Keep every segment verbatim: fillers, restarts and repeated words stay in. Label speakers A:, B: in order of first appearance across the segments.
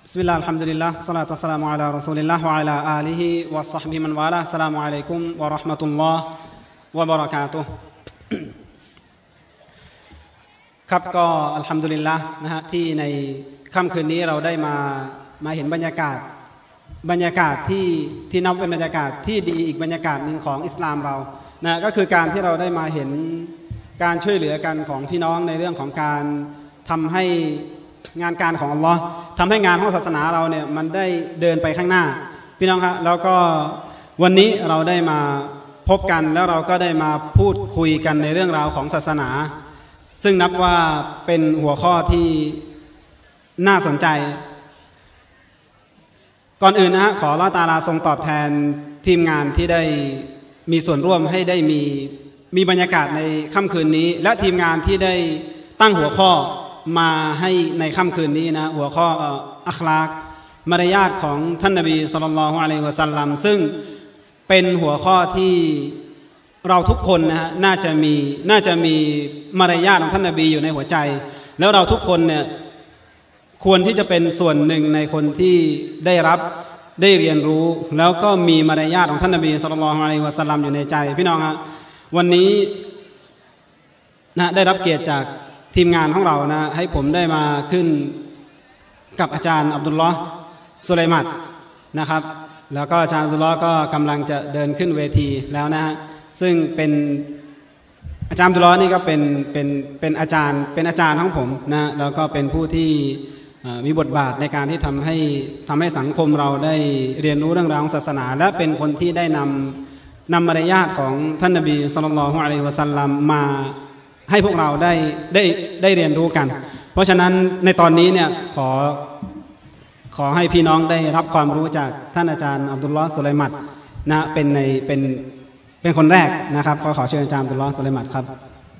A: بسم الله الحمد لله والصلاة والسلام على رسول الله وعلى آله وصحبه من والاه السلام عليكم ورحمة الله وبركاته ครับก็อัลฮัมดุลิลละห์นะฮะที่ในค่ำคืนนี้เราได้มามาเห็นบรรยากาศบรรยากาศที่ที่นับเป็นบรรยากาศที่ดีอีกบรรยากาศหนึ่งของอิสลามเรานะก็คือการที่เราได้มาเห็นการช่วยเหลือกันของพี่น้องในเรื่องของการทำให้งานการของอัลลอฮ์ทำให้งานของศาสนาเราเนี่ยมันได้เดินไปข้างหน้าพี่น้องครับแล้วก็วันนี้เราได้มาพบกันแล้วเราก็ได้มาพูดคุยกันในเรื่องราวของศาสนาซึ่งนับว่าเป็นหัวข้อที่น่าสนใจก่อนอื่นนะฮะขออัลเลาะห์ตะอาลาทรงตอบแทนทีมงานที่ได้มีส่วนร่วมให้ได้มีมีบรรยากาศในค่ำคืนนี้และทีมงานที่ได้ตั้งหัวข้อมาให้ในค่ำคืนนี้นะหัวข้ออัคลากมารยาทของท่านนบีศ็อลลัลลอฮุอะลัยฮิวะซัลลัมซึ่งเป็นหัวข้อที่เราทุกคนนะฮะน่าจะมีน่าจะมีมารยาทของท่านนบีอยู่ในหัวใจแล้วเราทุกคนเนี่ยควรที่จะเป็นส่วนหนึ่งในคนที่ได้รับได้เรียนรู้แล้วก็มีมารยาทของท่านนบีศ็อลลัลลอฮุอะลัยฮิวะซัลลัมอยู่ในใจพี่น้องฮะวันนี้นะได้รับเกียรติจากทีมงานของเรานะให้ผมได้มาขึ้นกับอาจารย์อับดุลลอฮ์สุไลมัตนะครับแล้วก็อาจารย์อับดุลลอฮ์ก็กำลังจะเดินขึ้นเวทีแล้วนะฮะซึ่งเป็นอาจารย์อับดุลลอฮ์นี่ก็เป็นเป็นเป็นอาจารย์เป็นอาจารย์ของผมนะแล้วก็เป็นผู้ที่มีบทบาทในการที่ทำให้ทำให้สังคมเราได้เรียนรู้เรื่องราวของศาสนาและเป็นคนที่ได้นำนำมารยาทของท่านนบีศ็อลลัลลอฮุอะลัยฮิวะซัลลัมมาให้พวกเราได้ได้ได้เรียนรู้กันเพราะฉะนั้นในตอนนี้เนี่ยขอขอให้พี่น้องได้รับความรู้จากท่านอาจารย์อับดุลลอฮ์สุไลมัตนะเป็นในเป็นเป็นคนแรกนะครับขอขอเชิญอาจารย์อับดุลลอฮ์สุไลมัตครับ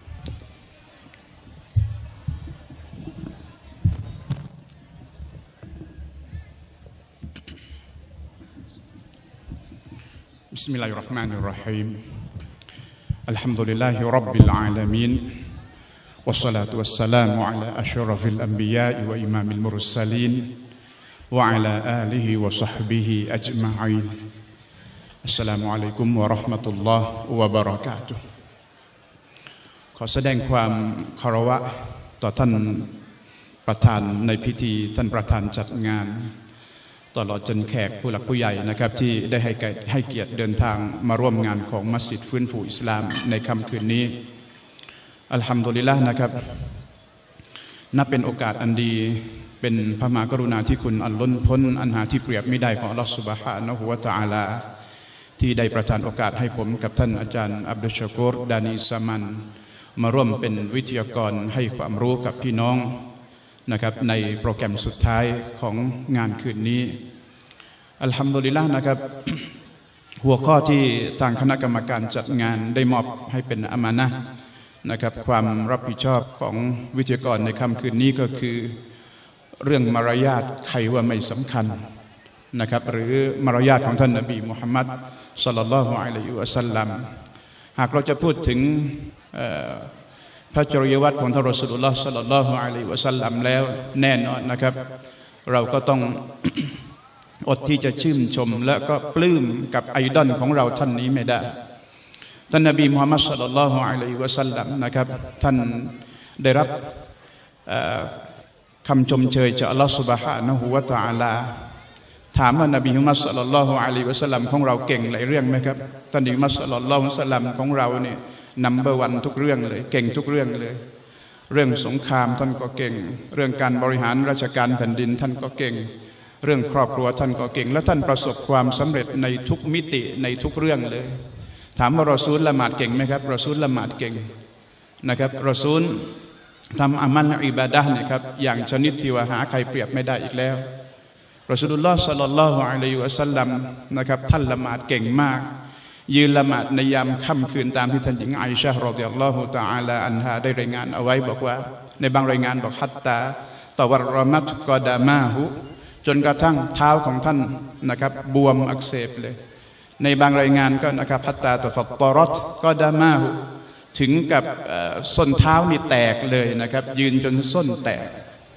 B: บิสมิลลาฮิรเราะห์มานิรเราะฮีมอัลฮัมดุลิลลาฮิร็อบบิลอาลามีนวัสศอลาตุวัสสลามุอะลาอัชรฟิลอันบิยาอิวะอิมามลมุรสลีนวะอะลาอาลิฮิวะศอฮบิฮิอัจมะอีนอัสสลามุอะลัยกุมวะเราะห์มะตุลลอฮ์วะบะเราะกาตุฮ์ขอแสดงความเคารพต่อท่านประธานในพิธีท่านประธานจัดงานตลอดจนแขกผู้หลักผู้ใหญ่นะครับที่ได้ให้ให้เกียรติเดินทางมาร่วมงานของมัสยิดฟื้นฟูอิสลามในค่ำคืนนี้อัลฮัมดุลิลละห์นะครับนับเป็นโอกาสอันดีเป็นพระมหากรุณาธิคุณอันล้นพ้นอันหาที่เปรียบไม่ได้ของอัลลอฮฺซุบฮานะฮูวะตะอาลาที่ได้ประทานโอกาสให้ผมกับท่านอาจารย์อับดุลชะกูรดานีซามันมาร่วมเป็นวิทยากรให้ความรู้กับพี่น้องนะครับในโปรแกรมสุดท้ายของงานคืนนี้อัลฮัมดุลิลละห์นะครับหัวข้อที่ทางคณะกรรมการจัดงานได้มอบให้เป็นอามานะห์นะครับความรับผิดชอบของวิทยากรในค่ำคืนนี้ก็คือเรื่องมารยาทใครว่าไม่สำคัญนะครับหรือมารยาทของท่านนบีมุฮัมมัดศ็อลลัลลอฮุอะลัยฮิวะซัลลัมหากเราจะพูดถึงพระจริยวัตรของท่านรอซูลุลลอฮ์ศ็อลลัลลอฮุอะลัยฮิวะซัลลัมแล้วแน่นอนนะครับเราก็ต้อง อดที่จะชื่นชมและก็ปลื้มกับไอดอลของเราท่านนี้ไม่ได้ท่านนบีมุฮัมมัดศ็อลลัลลอฮุอะลัยฮิวะซัลลัมนะครับท่านได้รับคำชมเชยจากอัลลอฮฺซุบฮานะฮูวะตะอาลาถามว่านบีมุฮัมมัดศ็อลลัลลอฮุอะลัยฮิวะซัลลัมของเราเก่งหลายเรื่องไหมครับท่านนบีมุฮัมมัดศ็อลลัลลอฮุอะลัยฮิวะซัลลัมของเราเนี่ยนัมเบอร์วันทุกเรื่องเลยเก่งทุกเรื่องเลยเรื่องสงครามท่านก็เก่งเรื่องการบริหารราชการแผ่นดินท่านก็เก่งเรื่องครอบครัวท่านก็เก่งและท่านประสบความสำเร็จในทุกมิติในทุกเรื่องเลยถามว่ารอซูลละหมาดเก่งไหมครับรอซูลละหมาดเก่งนะครับรอซูลทำอามัลอิบาดะห์เนี่ยครับอย่างชนิดที่ว่าหาใครเปรียบไม่ได้อีกแล้วรอซูลุลลอฮ์ศ็อลลัลลอฮุอะลัยฮิวะซัลลัมนะครับท่านละหมาดเก่งมากยืนละหมาดในยามค่ำคืนตามที่ท่านหญิงอิชะฮ์รอฎิยัลลอฮุตะอาลาอันฮาได้รายงานเอาไว้บอกว่าในบางรายงานบอกฮัตตาตะวัรรมัตกอดามาฮุจนกระทั่งเท้าของท่านนะครับบวมอักเสบเลยในบางรายงานก็นะครับฮัตตาตะฟัตตอรอตกอดามาฮุถึงกับส้นเท้านี่แตกเลยนะครับยืนจนส้นแตก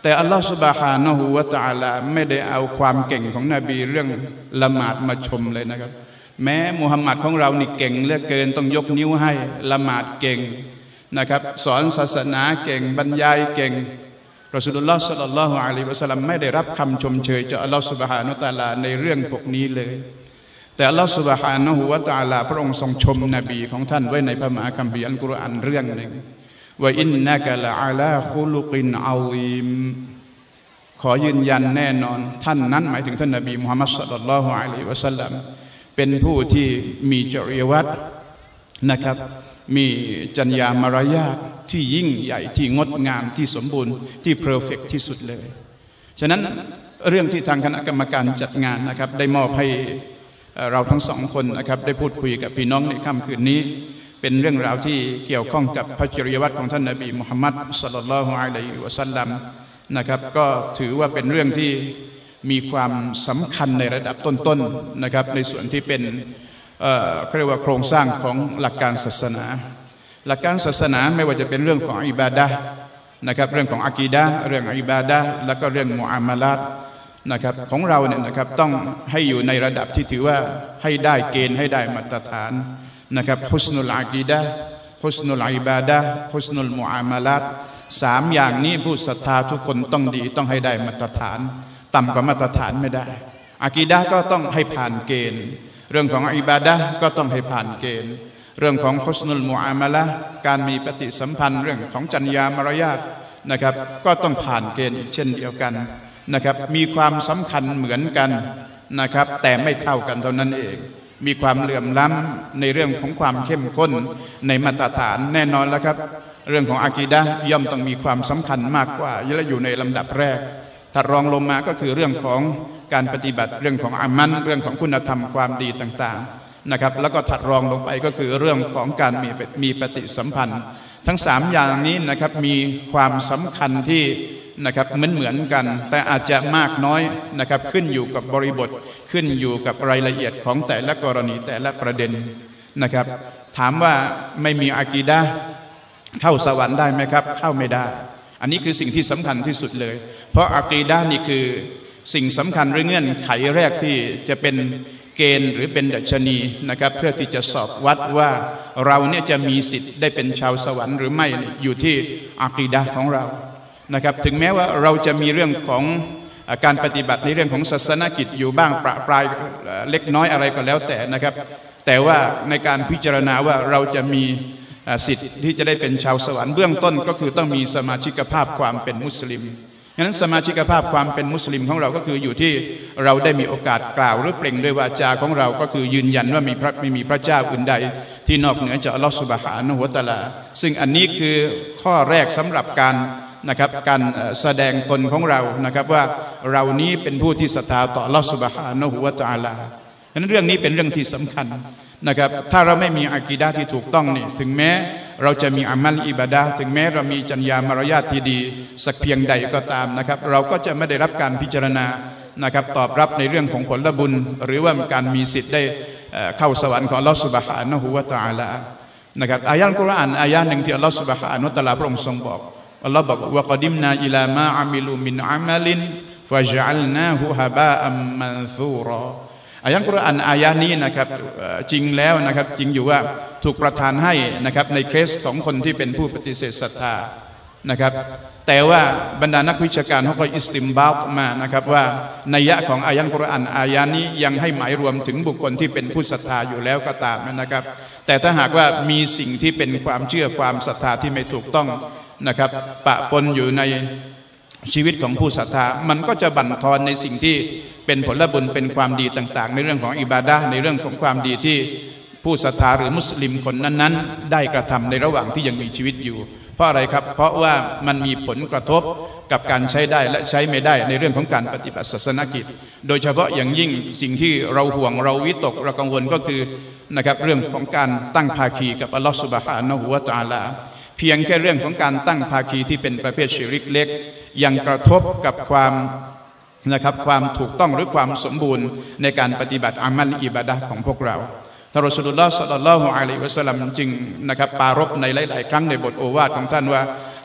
B: แต่อัลลอฮฺซุบฮานะฮูวะตะอาลาไม่ได้เอาความเก่งของนบีเรื่องละหมาดมาชมเลยนะครับแม้มุฮัมมัดของเรานี่เก่งเหลือเกินต้องยกนิ้วให้ละหมาดเก่งนะครับสอนศาสนาเก่งบรรยายเก่งรอซูลุลลอฮ์ศ็อลลัลลอฮุอะลัยฮิวะซัลลัมไม่ได้รับคำชมเชยจากอัลลอฮฺซุบฮานะฮูวะตะอาลาในเรื่องพวกนี้เลยแต่อัลลอฮฺซุบฮานะฮูวะตะอาลาพระองค์ทรงชมนบีของท่านไว้ในพระมหาคัมภีร์อัลกุรอานเรื่องหนึ่งว่าอินนะกะละอะลาคุลุกินอะซีมขอยืนยันแน่นอนท่านนั้นหมายถึงท่านนบีมุฮัมมัดศ็อลลัลลอฮุอะลัยฮิวะซัลลัมเป็นผู้ที่มีจริยวัตรนะครับมีจรรยามารยาทที่ยิ่งใหญ่ที่งดงามที่สมบูรณ์ที่เพอร์เฟกต์ที่สุดเลยฉะนั้นเรื่องที่ทางคณะกรรมการจัดงานนะครับได้มอบให้เราทั้งสองคนนะครับได้พูดคุยกับพี่น้องในค่ำคืนนี้เป็นเรื่องราวที่เกี่ยวข้องกับพระจริยวัตรของท่านนบีมุฮัมมัดศ็อลลัลลอฮุอะลัยฮิวะซัลลัมนะครับก็ถือว่าเป็นเรื่องที่มีความสำคัญในระดับต้นๆนะครับในส่วนที่เป็นเอ่อเรียกว่าโครงสร้างของหลักการศาสนาหลักการศาสนาไม่ว่าจะเป็นเรื่องของอิบาดะห์นะครับเรื่องของอะกีดะห์เรื่องอิบาดะห์แล้วก็เรื่องมุอามาลาตนะครับของเราเนี่ยนะครับต้องให้อยู่ในระดับที่ถือว่าให้ได้เกณฑ์ให้ได้มาตรฐานนะครับฮุสนุลอะกีดะห์ฮุสนุลอิบาดะห์ฮุสนุลมุอามาลาตสามอย่างนี้ผู้ศรัทธาทุกคนต้องดีต้องให้ได้มาตรฐานต่ำกว่ามาตรฐานไม่ได้อะกีดะห์ก็ต้องให้ผ่านเกณฑ์เรื่องของอิบาดะห์ก็ต้องให้ผ่านเกณฑ์เรื่องของฮุสนุลมุอามาละห์การมีปฏิสัมพันธ์เรื่องของจรรยามารยาทนะครับก็ต้องผ่านเกณฑ์เช่นเดียวกันนะครับมีความสำคัญเหมือนกันนะครับแต่ไม่เท่ากันเท่านั้นเองมีความเหลื่อมล้ำในเรื่องของความเข้มข้นในมาตรฐานแน่นอนแล้วครับเรื่องของอะกีดะห์ย่อมต้องมีความสำคัญมากกว่าและอยู่ในลำดับแรกถัดรองลงมาก็คือเรื่องของการปฏิบัติเรื่องของอามัลเรื่องของคุณธรรมความดีต่างๆนะครับแล้วก็ถัดรองลงไปก็คือเรื่องของการมีมีปฏิสัมพันธ์ทั้งสามอย่างนี้นะครับมีความสำคัญที่นะครับเหมือนเหมือนกันแต่อาจจะมากน้อยนะครับขึ้นอยู่กับบริบทขึ้นอยู่กับรายละเอียดของแต่ละกรณีแต่ละประเด็นนะครับถามว่าไม่มีอะกีดะห์เข้าสวรรค์ได้ไหมครับเข้าไม่ได้อันนี้คือสิ่งที่สำคัญที่สุดเลยเพราะอะกีดะห์นี่คือสิ่งสำคัญหรือเงื่อนไขแรกที่จะเป็นเกณฑ์หรือเป็นดัชนีนะครับเพื่อที่จะสอบวัดว่าเราเนี่ยจะมีสิทธิ์ได้เป็นชาวสวรรค์หรือไม่อยู่ที่อะกีดะห์ของเรานะครับถึงแม้ว่าเราจะมีเรื่องของการปฏิบัติในเรื่องของศาสนกิจอยู่บ้างประปรายเล็กน้อยอะไรก็แล้วแต่นะครับแต่ว่าในการพิจารณาว่าเราจะมีสิทธิ์ที่จะได้เป็นชาวสวรรค์เบื้องต้นก็คือต้องมีสมาชิกภาพความเป็นมุสลิมฉะนั้นสมาชิกภาพความเป็นมุสลิมของเราก็คืออยู่ที่เราได้มีโอกาสกล่าวหรือเปล่งด้วยวาจาของเราก็คือยืนยันว่ามีพระไม่มีพระเจ้าอื่นใดที่นอกเหนือจากอัลลอฮฺซุบฮานะฮูวะตะอาลาซึ่งอันนี้คือข้อแรกสำหรับการนะครับการแสดงตนของเรานะครับว่าเรานี้เป็นผู้ที่ศรัทธาต่ออัลลอฮฺซุบฮานะฮูวะตะอาลาฉะนั้นเรื่องนี้เป็นเรื่องที่สำคัญนะครับถ้าเราไม่มีอะกีดะห์ที่ถูกต้องนี่ถึงแม้เราจะมีอามัลอิบาดะห์ถึงแม้เรามีจรรยามารยาทที่ดีสักเพียงใดก็ตามนะครับเราก็จะไม่ได้รับการพิจารณานะครับตอบรับในเรื่องของผลบุญหรือว่าการมีสิทธิ์ได้เข้าสวรรค์ของอัลลอฮฺซุบฮานะฮูวะตะอาลานะครับอายะห์อัลกุรอานอายะห์หนึ่งที่อัลลอฮฺซุบฮานะฮูวะตะอาลาพระองค์ทรงบอกอัลลอฮฺบอกว่า กอดิมนาอิลามาอามิลูมินอามัลินฟะญะอัลนาฮูฮะบาอัมมันซูรออายะห์กุรอานอายะนี้นะครับจริงแล้วนะครับจริงอยู่ว่าถูกประทานให้นะครับในเคสของคนที่เป็นผู้ปฏิเสธศรัทธานะครับแต่ว่าบรรดานักวิชาการเขาก็อิสติมบาตมานะครับว่านัยยะของอายะห์กุรอานอายะนี้ยังให้หมายรวมถึงบุคคลที่เป็นผู้ศรัทธาอยู่แล้วก็ตามนะครับแต่ถ้าหากว่ามีสิ่งที่เป็นความเชื่อความศรัทธาที่ไม่ถูกต้องนะครับปะปนอยู่ในชีวิตของผู้ศรัทธามันก็จะบั่นทอนในสิ่งที่เป็นผลบุญเป็นความดีต่างๆในเรื่องของอิบาดะห์ในเรื่องของความดีที่ผู้ศรัทธาหรือมุสลิมคนนั้นๆได้กระทำในระหว่างที่ยังมีชีวิตอยู่เพราะอะไรครับเพราะว่ามันมีผลกระทบกับการใช้ได้และใช้ไม่ได้ในเรื่องของการปฏิบัติศาสนกิจโดยเฉพาะอย่างยิ่งสิ่งที่เราห่วงเราวิตกเรากังวลก็คือนะครับเรื่องของการตั้งภาคีกับอัลลอฮฺซุบฮานะฮูวะตะอาลาเพียงแค่เรื่องของการตั้งภาคีที่เป็นประเภทชิริกเล็กยังกระทบกับความนะครับความถูกต้องหรือความสมบูรณ์ในการปฏิบัติอามัลอิบาดะห์ของพวกเราท่านรอซูลุลลอฮ์ ศ็อลลัลลอฮุอะลัยฮิวะซัลลัมจึงนะครับปารภในหลายๆครั้งในบทโอวาทของท่านว่า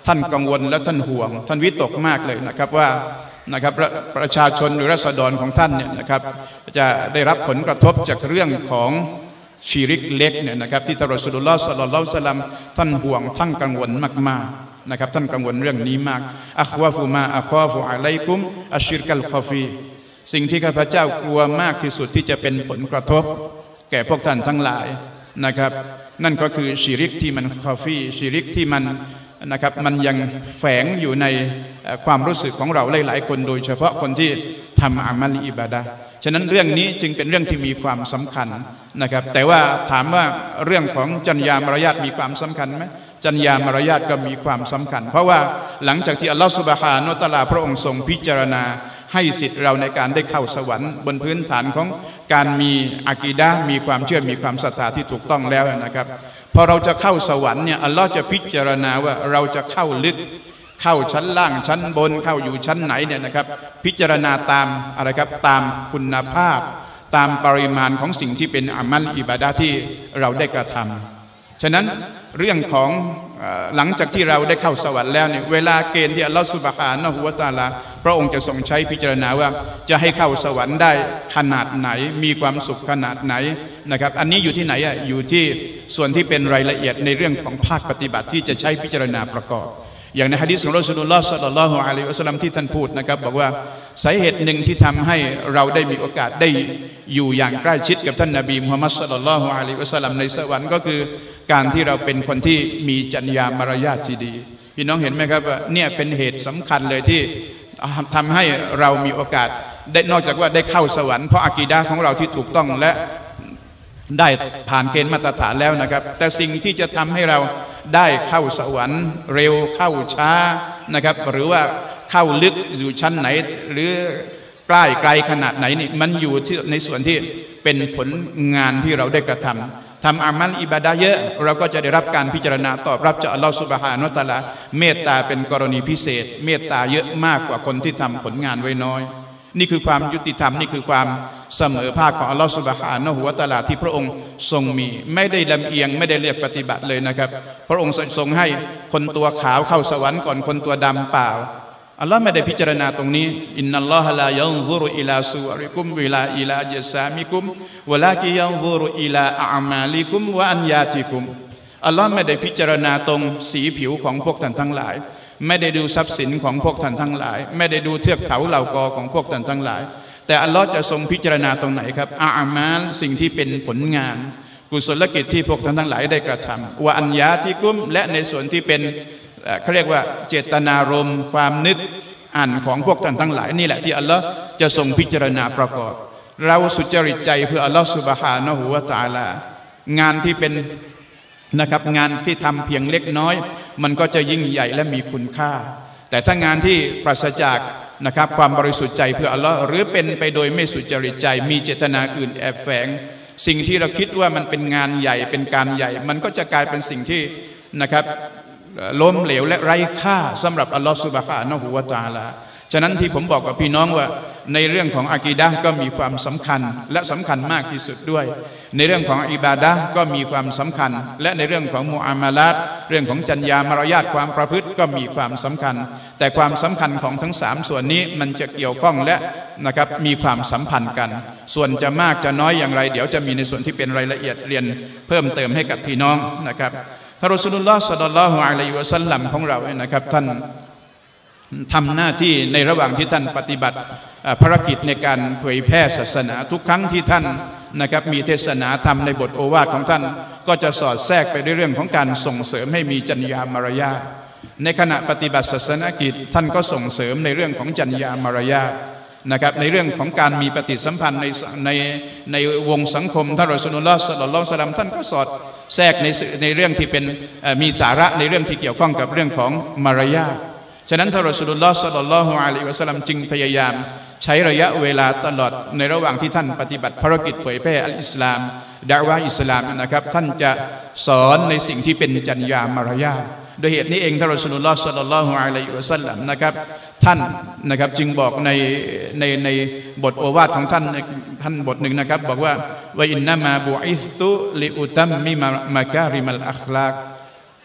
B: ท่านกังวลและท่านห่วงท่านวิตกมากเลยนะครับว่านะครับประประชาชนหรือราษฎรของท่านเนี่ยนะครับจะได้รับผลกระทบจากเรื่องของชีริกเล็กเนี่ยนะครับที่ท่านรอซูลุลลอฮ์ ศ็อลลัลลอฮุอะลัยฮิวะซัลลัมท่านห่วงท่านกังวลมากๆนะครับท่านกังวลเรื่องนี้มากอัควาฟุมาอัควาฟุอะลัยกุมอัชชิรกัลคอฟีสิ่งที่ข้าพเจ้ากลัวมากที่สุดที่จะเป็นผลกระทบแก่พวกท่านทั้งหลายนะครับนั่นก็คือชิริกที่มันคอฟีชิริกที่มันนะครับมันยังแฝงอยู่ในความรู้สึกของเราหลายๆคนโดยเฉพาะคนที่ทำอามัลอิบาดะห์ฉะนั้นเรื่องนี้จึงเป็นเรื่องที่มีความสำคัญนะครับแต่ว่าถามว่าเรื่องของจรรยามารยาทมีความสำคัญไหมจรรยามารยาทก็มีความสำคัญเพราะว่าหลังจากที่อัลลอฮฺซุบฮานะฮูวะตะอาลาพระองค์ทรงพิจารณาให้สิทธิ์เราในการได้เข้าสวรรค์บนพื้นฐานของการมีอะกีดะห์มีความเชื่อมีความศรัทธาที่ถูกต้องแล้วนะครับพอเราจะเข้าสวรรค์เนี่ยอัลลอฮ์จะพิจารณาว่าเราจะเข้าลึกเข้าชั้นล่างชั้นบนเข้าอยู่ชั้นไหนเนี่ยนะครับพิจารณาตามอะไรครับตามคุณภาพตามปริมาณของสิ่งที่เป็นอามัลอิบาดะห์ที่เราได้กระทำฉะนั้นเรื่องของหลังจากที่เราได้เข้าสวรรค์แล้วเนี่ยเวลาเกณฑ์ที่อัลลอฮฺซุบฮานะฮูวะตะอาลาพระองค์จะทรงใช้พิจารณาว่าจะให้เข้าสวรรค์ได้ขนาดไหนมีความสุขขนาดไหนนะครับอันนี้อยู่ที่ไหนอ่ะอยู่ที่ส่วนที่เป็นรายละเอียดในเรื่องของภาคปฏิบัติที่จะใช้พิจารณาประกอบอย่างในหะดีษของรอซูลุลลอฮ์ ศ็อลลัลลอฮุอะลัยฮิวะซัลลัมที่ท่านพูดนะครับบอกว่าสาเหตุหนึ่งที่ทำให้เราได้มีโอกาสได้อยู่อย่างใกล้ชิดกับท่านนบีมุฮัมมัด ศ็อลลัลลอฮุอะลัยฮิวะซัลลัมในสวรรค์ก็คือการที่เราเป็นคนที่มีจรรยามารยาทที่ดีพี่น้องเห็นไหมครับว่าเนี่ยเป็นเหตุสำคัญเลยที่ทำให้เรามีโอกาสได้นอกจากว่าได้เข้าสวรรค์เพราะอะกีดะห์ของเราที่ถูกต้องและได้ผ่านเกณฑ์มาตรฐานแล้วนะครับแต่สิ่งที่จะทำให้เราได้เข้าสวรรค์เร็วเข้าช้านะครับหรือว่าเข้าลึกอยู่ชั้นไหนหรือใกล้ไกลขนาดไหนนี่มันอยู่ที่ในส่วนที่เป็นผลงานที่เราได้กระทำทำอามัลอิบาดะห์เยอะเราก็จะได้รับการพิจารณาตอบรับจากอัลลอฮฺซุบฮานะฮูวะตะอาลาเมตตาเป็นกรณีพิเศษเมตตาเยอะมากกว่าคนที่ทำผลงานไว้น้อยนี่คือความยุติธรรมนี่คือความเสมอภาคของอัลลอฮฺซุบฮานะฮูวะตะอาลาที่พระองค์ทรงมีไม่ได้ลำเอียงไม่ได้เลือกปฏิบัติเลยนะครับพระองค์ทรงให้คนตัวขาวเข้าสวรรค์ก่อนคนตัวดำเปล่าอัลลอฮ์ไม่ได้พิจารณาตรงนี้อินนัลลอฮะลายันซุรุอิลาซุวริกุมวิลาอิลาญะซามิกุมวะลากิยันซุรุอิลาอามาลิกุมวะอันยาติกุมอัลลอฮ์ไม่ได้พิจารณาตรงสีผิวของพวกท่านทั้งหลายไม่ได้ดูทรัพย์สินของพวกท่านทั้งหลายไม่ได้ดูเทือกเขาเหล่ากอของพวกท่านทั้งหลายแต่อัลลอฮ์จะทรงพิจารณาตรงไหนครับอามาลสิ่งที่เป็นผลงานกุศลกิจที่พวกท่านทั้งหลายได้กระทำวะอันยาติกุมและในส่วนที่เป็นเขาเรียกว่าเจตนารมณ์ความนึกอ่านของพวกท่านทั้งหลายนี่แหละที่อัลลอฮ์จะทรงพิจารณาประกอบเราสุจริตใจเพื่ออัลลอฮ์ซุบฮานะฮูวะตะอาลางานที่เป็นนะครับงานที่ทำเพียงเล็กน้อยมันก็จะยิ่งใหญ่และมีคุณค่าแต่ถ้างานที่ปราศจากนะครับความบริสุทธิ์ใจเพื่ออัลลอฮ์หรือเป็นไปโดยไม่สุจริตใจมีเจตนาอื่นแอบแฝงสิ่งที่เราคิดว่ามันเป็นงานใหญ่เป็นการใหญ่มันก็จะกลายเป็นสิ่งที่นะครับล้มเหลวและไร้ค่าสำหรับอัลลอฮฺซุบฮานะฮูวะตะอาลาฉะนั้นที่ผมบอกกับพี่น้องว่าในเรื่องของอะกีดะห์ก็มีความสำคัญและสำคัญมากที่สุดด้วยในเรื่องของอิบาดะห์ก็มีความสำคัญและในเรื่องของมุอามาลาตเรื่องของจรรยามารยาทความประพฤติก็มีความสำคัญแต่ความสำคัญของทั้งสามส่วนนี้มันจะเกี่ยวข้องและนะครับมีความสัมพันธ์กันส่วนจะมากจะน้อยอย่างไรเดี๋ยวจะมีในส่วนที่เป็นรายละเอียดเรียนเพิ่มเติมให้กับพี่น้องนะครับท่านรอซูลุลลอฮ์ ศ็อลลัลลอฮุอะลัยฮิวะซัลลัมของเราเนี่ยนะครับท่านทำหน้าที่ในระหว่างที่ท่านปฏิบัติภารกิจในการเผยแพร่ศาสนาทุกครั้งที่ท่านนะครับมีเทศนาธรรมในบทโอวาทของท่านก็จะสอดแทรกไปในเรื่องของการส่งเสริมให้มีจรรยามารยาทในขณะปฏิบัติศาสนกิจท่านก็ส่งเสริมในเรื่องของจรรยามารยาทนะครับในเรื่องของการมีปฏิสัมพันธ์ในในในวงสังคมท่านรอซูลุลลอฮ์ ศ็อลลัลลอฮุอะลัยฮิวะซัลลัมท่านก็สอดแทรกในในเรื่องที่เป็นมีสาระในเรื่องที่เกี่ยวข้องกับเรื่องของมารยาทฉะนั้นท่านรอซูลุลลอฮ์ ศ็อลลัลลอฮุอะลัยฮิวะซัลลัมจึงพยายามใช้ระยะเวลาตลอดในระหว่างที่ท่านปฏิบัติภารกิจเผยแพร่อัลอิสลามดะอ์วะห์อิสลามนะครับท่านจะสอนในสิ่งที่เป็นจรรยามารยาทโดยเหตุนี้เองท่านรอซูลุลลอฮ์ ศ็อลลัลลอฮุอะลัยฮิวะซัลลัมนะครับท่านนะครับจึงบอกในในในบทโอวาทของท่านท่านบทหนึ่งนะครับบอกว่าวะอินนามาบุอิสตุลิอุตัมมิมะการิมัลอัคลาก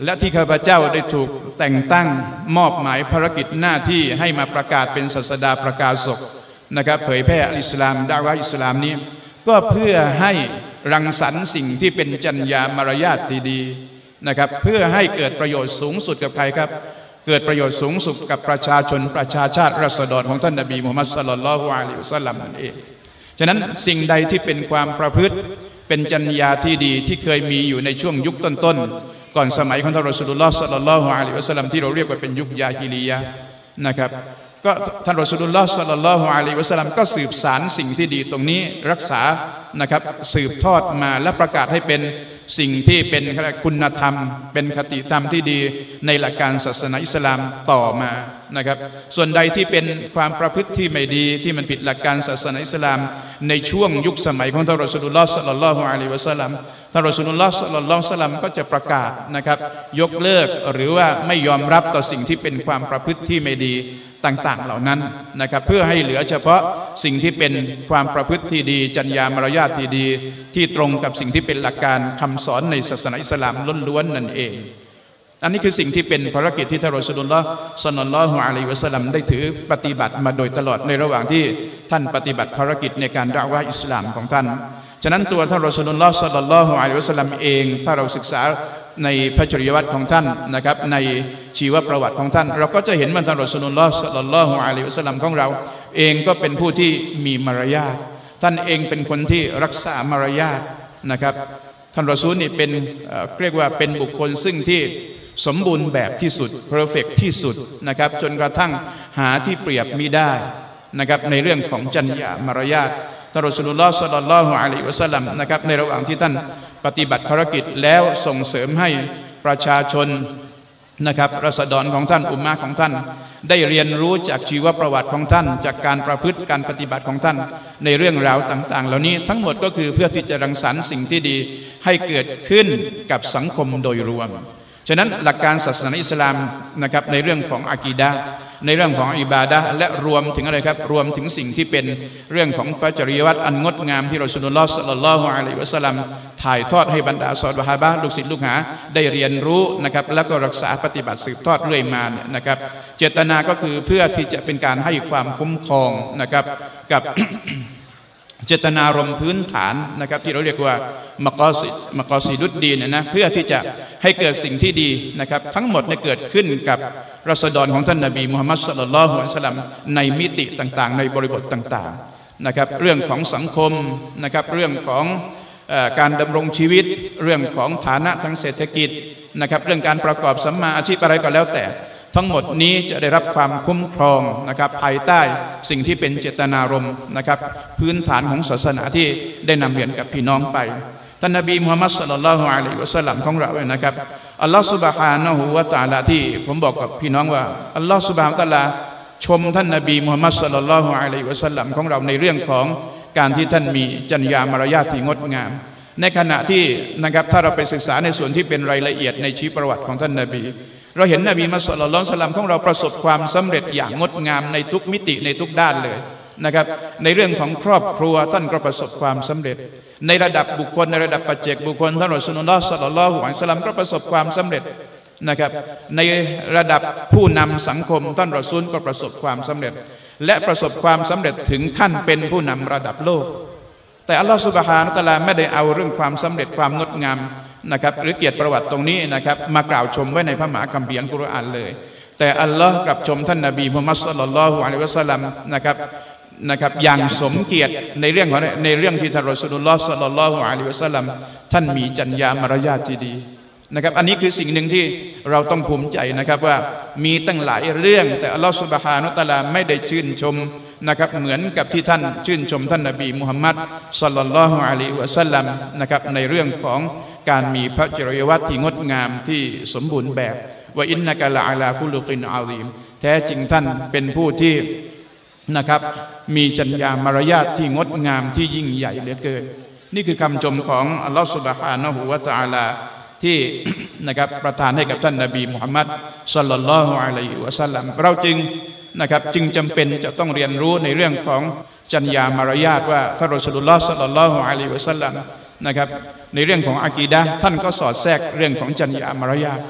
B: และที่ข้าพเจ้าได้ถูกแต่งตั้งมอบหมายภารกิจหน้าที่ให้มาประกาศเป็นศาสดาประกาศกนะครับเผยแพร่อิสลามดะอ์วะห์อิสลามนี้ก็เพื่อให้รังสรรค์สิ่งที่เป็นจรรยามารยาทที่ดีนะครับเพื่อให้เกิดประโยชน์สูงสุดกับใครครับเกิดประโยชน์สูงสุดกับประชาชนประชาชาติราษฎรของท่านนบีมุฮัมมัดศ็อลลัลลอฮุอะลัยฮิวะซัลลัมนั่นเองฉะนั้นสิ่งใดที่เป็นความประพฤติเป็นจรรยาที่ดีที่เคยมีอยู่ในช่วงยุคต้นๆก่อนสมัยของท่านรอซูลุลลอฮ์ศ็อลลัลลอฮุอะลัยฮิวะซัลลัมที่เราเรียกว่าเป็นยุคยาฮิลียะห์นะครับก็ท่านรอซูลุลลอฮ์ศ็อลลัลลอฮุอะลัยฮิวะซัลลัมก็สืบสานสิ่งที่ดีตรงนี้รักษานะครับสืบทอดมาและประกาศให้เป็นสิ่งที่เป็นคุณธรรมเป็นคติธรรมที่ดีในหลักการศาสนาอิสลามต่อมานะครับส่วนใดที่เป็นความประพฤติที่ไม่ดีที่มันผิดหลักการศาสนาอิสลามในช่วงยุคสมัยของท่านรอซูลุลลอฮ์ศ็อลลัลลอฮุอะลัยฮิวะซัลลัมท่านรอซูลุลลอฮ์ศ็อลลัลลอฮุอะลัยฮิวะซัลลัมก็จะประกาศนะครับยกเลิกหรือว่าไม่ยอมรับต่อสิ่งที่เป็นความประพฤติที่ไม่ดีต่างๆเหล่านั้นนะครับเพื่อให้เหลือเฉพาะสิ่งที่เป็นความประพฤติที่ดีจรรยามารยาทที่ดีที่ตรงกับสิ่งที่เป็นหลักการคำสอนในศาสนาอิสลามล้วนๆนั่นเองอันนี้คือสิ่งที่เป็นภารกิจที่ท่านรอซูลุลลอฮ์ศ็อลลัลลอฮุอะลัยฮิวะซัลลัมได้ถือปฏิบัติมาโดยตลอดในระหว่างที่ท่านปฏิบัติภารกิจในการดะอ์วะห์อิสลามของท่านฉะนั้นตัวท่านรอซูลุลลอฮ์ศ็อลลัลลอฮุอะลัยฮิวะซัลลัมเองถ้าเราศึกษาในพระจริยวัตรของท่านนะครับในชีวประวัติของท่านเราก็จะเห็นว่าท่านรอซูลุลลอฮ์ศ็อลลัลลอฮุอะลัยฮิวะซัลลัมของเราเองก็เป็นผู้ที่มีมารยาทท่านเองเป็นคนที่รักษามารยาทนะครับท่านรอซูลนี่เป็นเรียกว่าเป็นบุคคลซึ่งที่สมบูรณ์แบบที่สุดเพอร์เฟกต์ที่สุดนะครับจนกระทั่งหาที่เปรียบมิได้นะครับในเรื่องของจรรยามารยาทท่านรอซูลุลลอฮ์ศ็อลลัลลอฮุอะลัยฮิวะซัลลัมนะครับในระหว่างที่ท่านปฏิบัติภารกิจแล้วส่งเสริมให้ประชาชนนะครับราษฎรของท่านอุมมะของท่านได้เรียนรู้จากชีวประวัติของท่านจากการประพฤติการปฏิบัติของท่านในเรื่องราวต่างๆเหล่านี้ทั้งหมดก็คือเพื่อที่จะรังสรรค์สิ่งที่ดีให้เกิดขึ้นกับสังคมโดยรวมฉะนั้นหลักการศาสนาอิสลามนะครับในเรื่องของอะกีดะห์ในเรื่องของอิบาดะห์และรวมถึงอะไรครับรวมถึงสิ่งที่เป็นเรื่องของพระจริยวัตรอันงดงามที่รอซูลุลลอฮ์ศ็อลลัลลอฮุอะลัยฮิวะซัลลัมถ่ายทอดให้บรรดาซอฮาบะห์ลูกศิษย์ลูกหาได้เรียนรู้นะครับแล้วก็รักษาปฏิบัติสืบทอดเรื่อยมาเนี่ยนะครับเจตนาก็คือเพื่อที่จะเป็นการให้ความคุ้มครองนะครับกับ เจตนารมณ์พื้นฐานนะครับที่เราเรียกว่ามกอซิดมกอซิดุดดีนนะเพื่อที่จะให้เกิดสิ่งที่ดีนะครับทั้งหมดเนี่ยเกิดขึ้นกับราษฎรของท่านนบีมุฮัมมัดศ็อลลัลลอฮุอะลัยฮิวะซัลลัมในมิติต่างๆในบริบทต่างๆนะครับเรื่องของสังคมนะครับเรื่องของการดำรงชีวิตเรื่องของฐานะทางเศรษฐกิจนะครับเรื่องการประกอบสัมมาอาชีพอะไรก็แล้วแต่ทั้งหมดนี้จะได้รับความคุ้มครองนะครับภายใต้สิ่งที่เป็นเจตนารมณ์นะครับพื้นฐานของศาสนาที่ได้นำเรียนกับพี่น้องไปท่านนบีมุฮัมมัดศ็อลลัลลอฮุอะลัยฮิวะซัลลัมของเราเนี่ยนะครับอัลลอฮฺซุบฮานะฮูวะตะอาลาที่ผมบอกกับพี่น้องว่าอัลลอฮฺซุบฮานะฮูวะตะอาลาชมท่านนบีมุฮัมมัดศ็อลลัลลอฮุอะลัยฮิวะซัลลัมของเราในเรื่องของการที่ท่านมีจรรยามารยาทที่งดงามในขณะที่นะครับถ้าเราไปศึกษาในส่วนที่เป็นรายละเอียดในชีวประวัติของท่านนบีเราเห็นนบีมุฮัมมัดศ็อลลัลลอฮุอะลัยฮิวะซัลลัมของเราประสบความสำเร็จอย่างงดงามในทุกมิติในทุกด้านเลยนะครับในเรื่องของครอบครัวท่านก็ประสบความสำเร็จในระดับบุคคลในระดับปัจเจกบุคคลท่านรอซูลุลลอฮ์ศ็อลลัลลอฮุอะลัยฮิวะซัลลัมก็ประสบความสำเร็จนะครับในระดับผู้นำสังคมท่านรอซูลก็ประสบความสำเร็จและประสบความสำเร็จถึงขั้นเป็นผู้นำระดับโลกแต่อัลลอฮฺซุบฮานะฮูวะตะอาลาไม่ได้เอาเรื่องความสำเร็จความงดงามนะครับหรือเกียรติประวัติตรงนี้นะครับมากล่าวชมไว้ในพระมหาคัมภีร์อัลกุรอานเลยแต่อัลลอฮ์กลับชมท่านนบีมุฮัมมัดศ็อลลัลลอฮุอะลัยฮิวะซัลลัมนะครับนะครับอย่างสมเกียรติในเรื่องของในเรื่องที่ท่านรอซูลุลลอฮ์ศ็อลลัลลอฮุอะลัยฮิวะซัลลัมท่านมีจรรยามารยาทที่ดีนะครับอันนี้คือสิ่งหนึ่งที่เราต้องภูมิใจนะครับว่ามีตั้งหลายเรื่องแต่อัลลอฮฺซุบฮานะฮูวะตะอาลาไม่ได้ชื่นชมนะครับเหมือนกับที่ท่านชื่นชมท่านนบีมุฮัมมัดศ็อลลัลลอฮุอะลัยฮิวะซัลลัมนะครับในเรื่องของการมีพระจริยวัตรที่งดงามที่สมบูรณ์แบบว่าอินนะกะละอะลาคุลุกินอาซีมแท้จริงท่านเป็นผู้ที่นะครับมีจรรยามารยาทที่งดงามที่ยิ่งใหญ่เหลือเกินนี่คือคำชมของอัลลอฮฺซุบฮานะฮูวะตะอาลาที่นะครับประทานให้กับท่านนบีมุฮัมมัดศ็อลลัลลอฮุอะลัยฮิวะซัลลัมเราจึงนะครับจึงจำเป็นจะต้องเรียนรู้ในเรื่องของจรรยามารยาทว่าท่านรอซูลุลลอฮ์ศ็อลลัลลอฮุอะลัยฮิวะซัลลัมนะครับในเรื่องของอะกีดะห์ท่านก็สอดแทรกเรื่องของจรรยามารยาท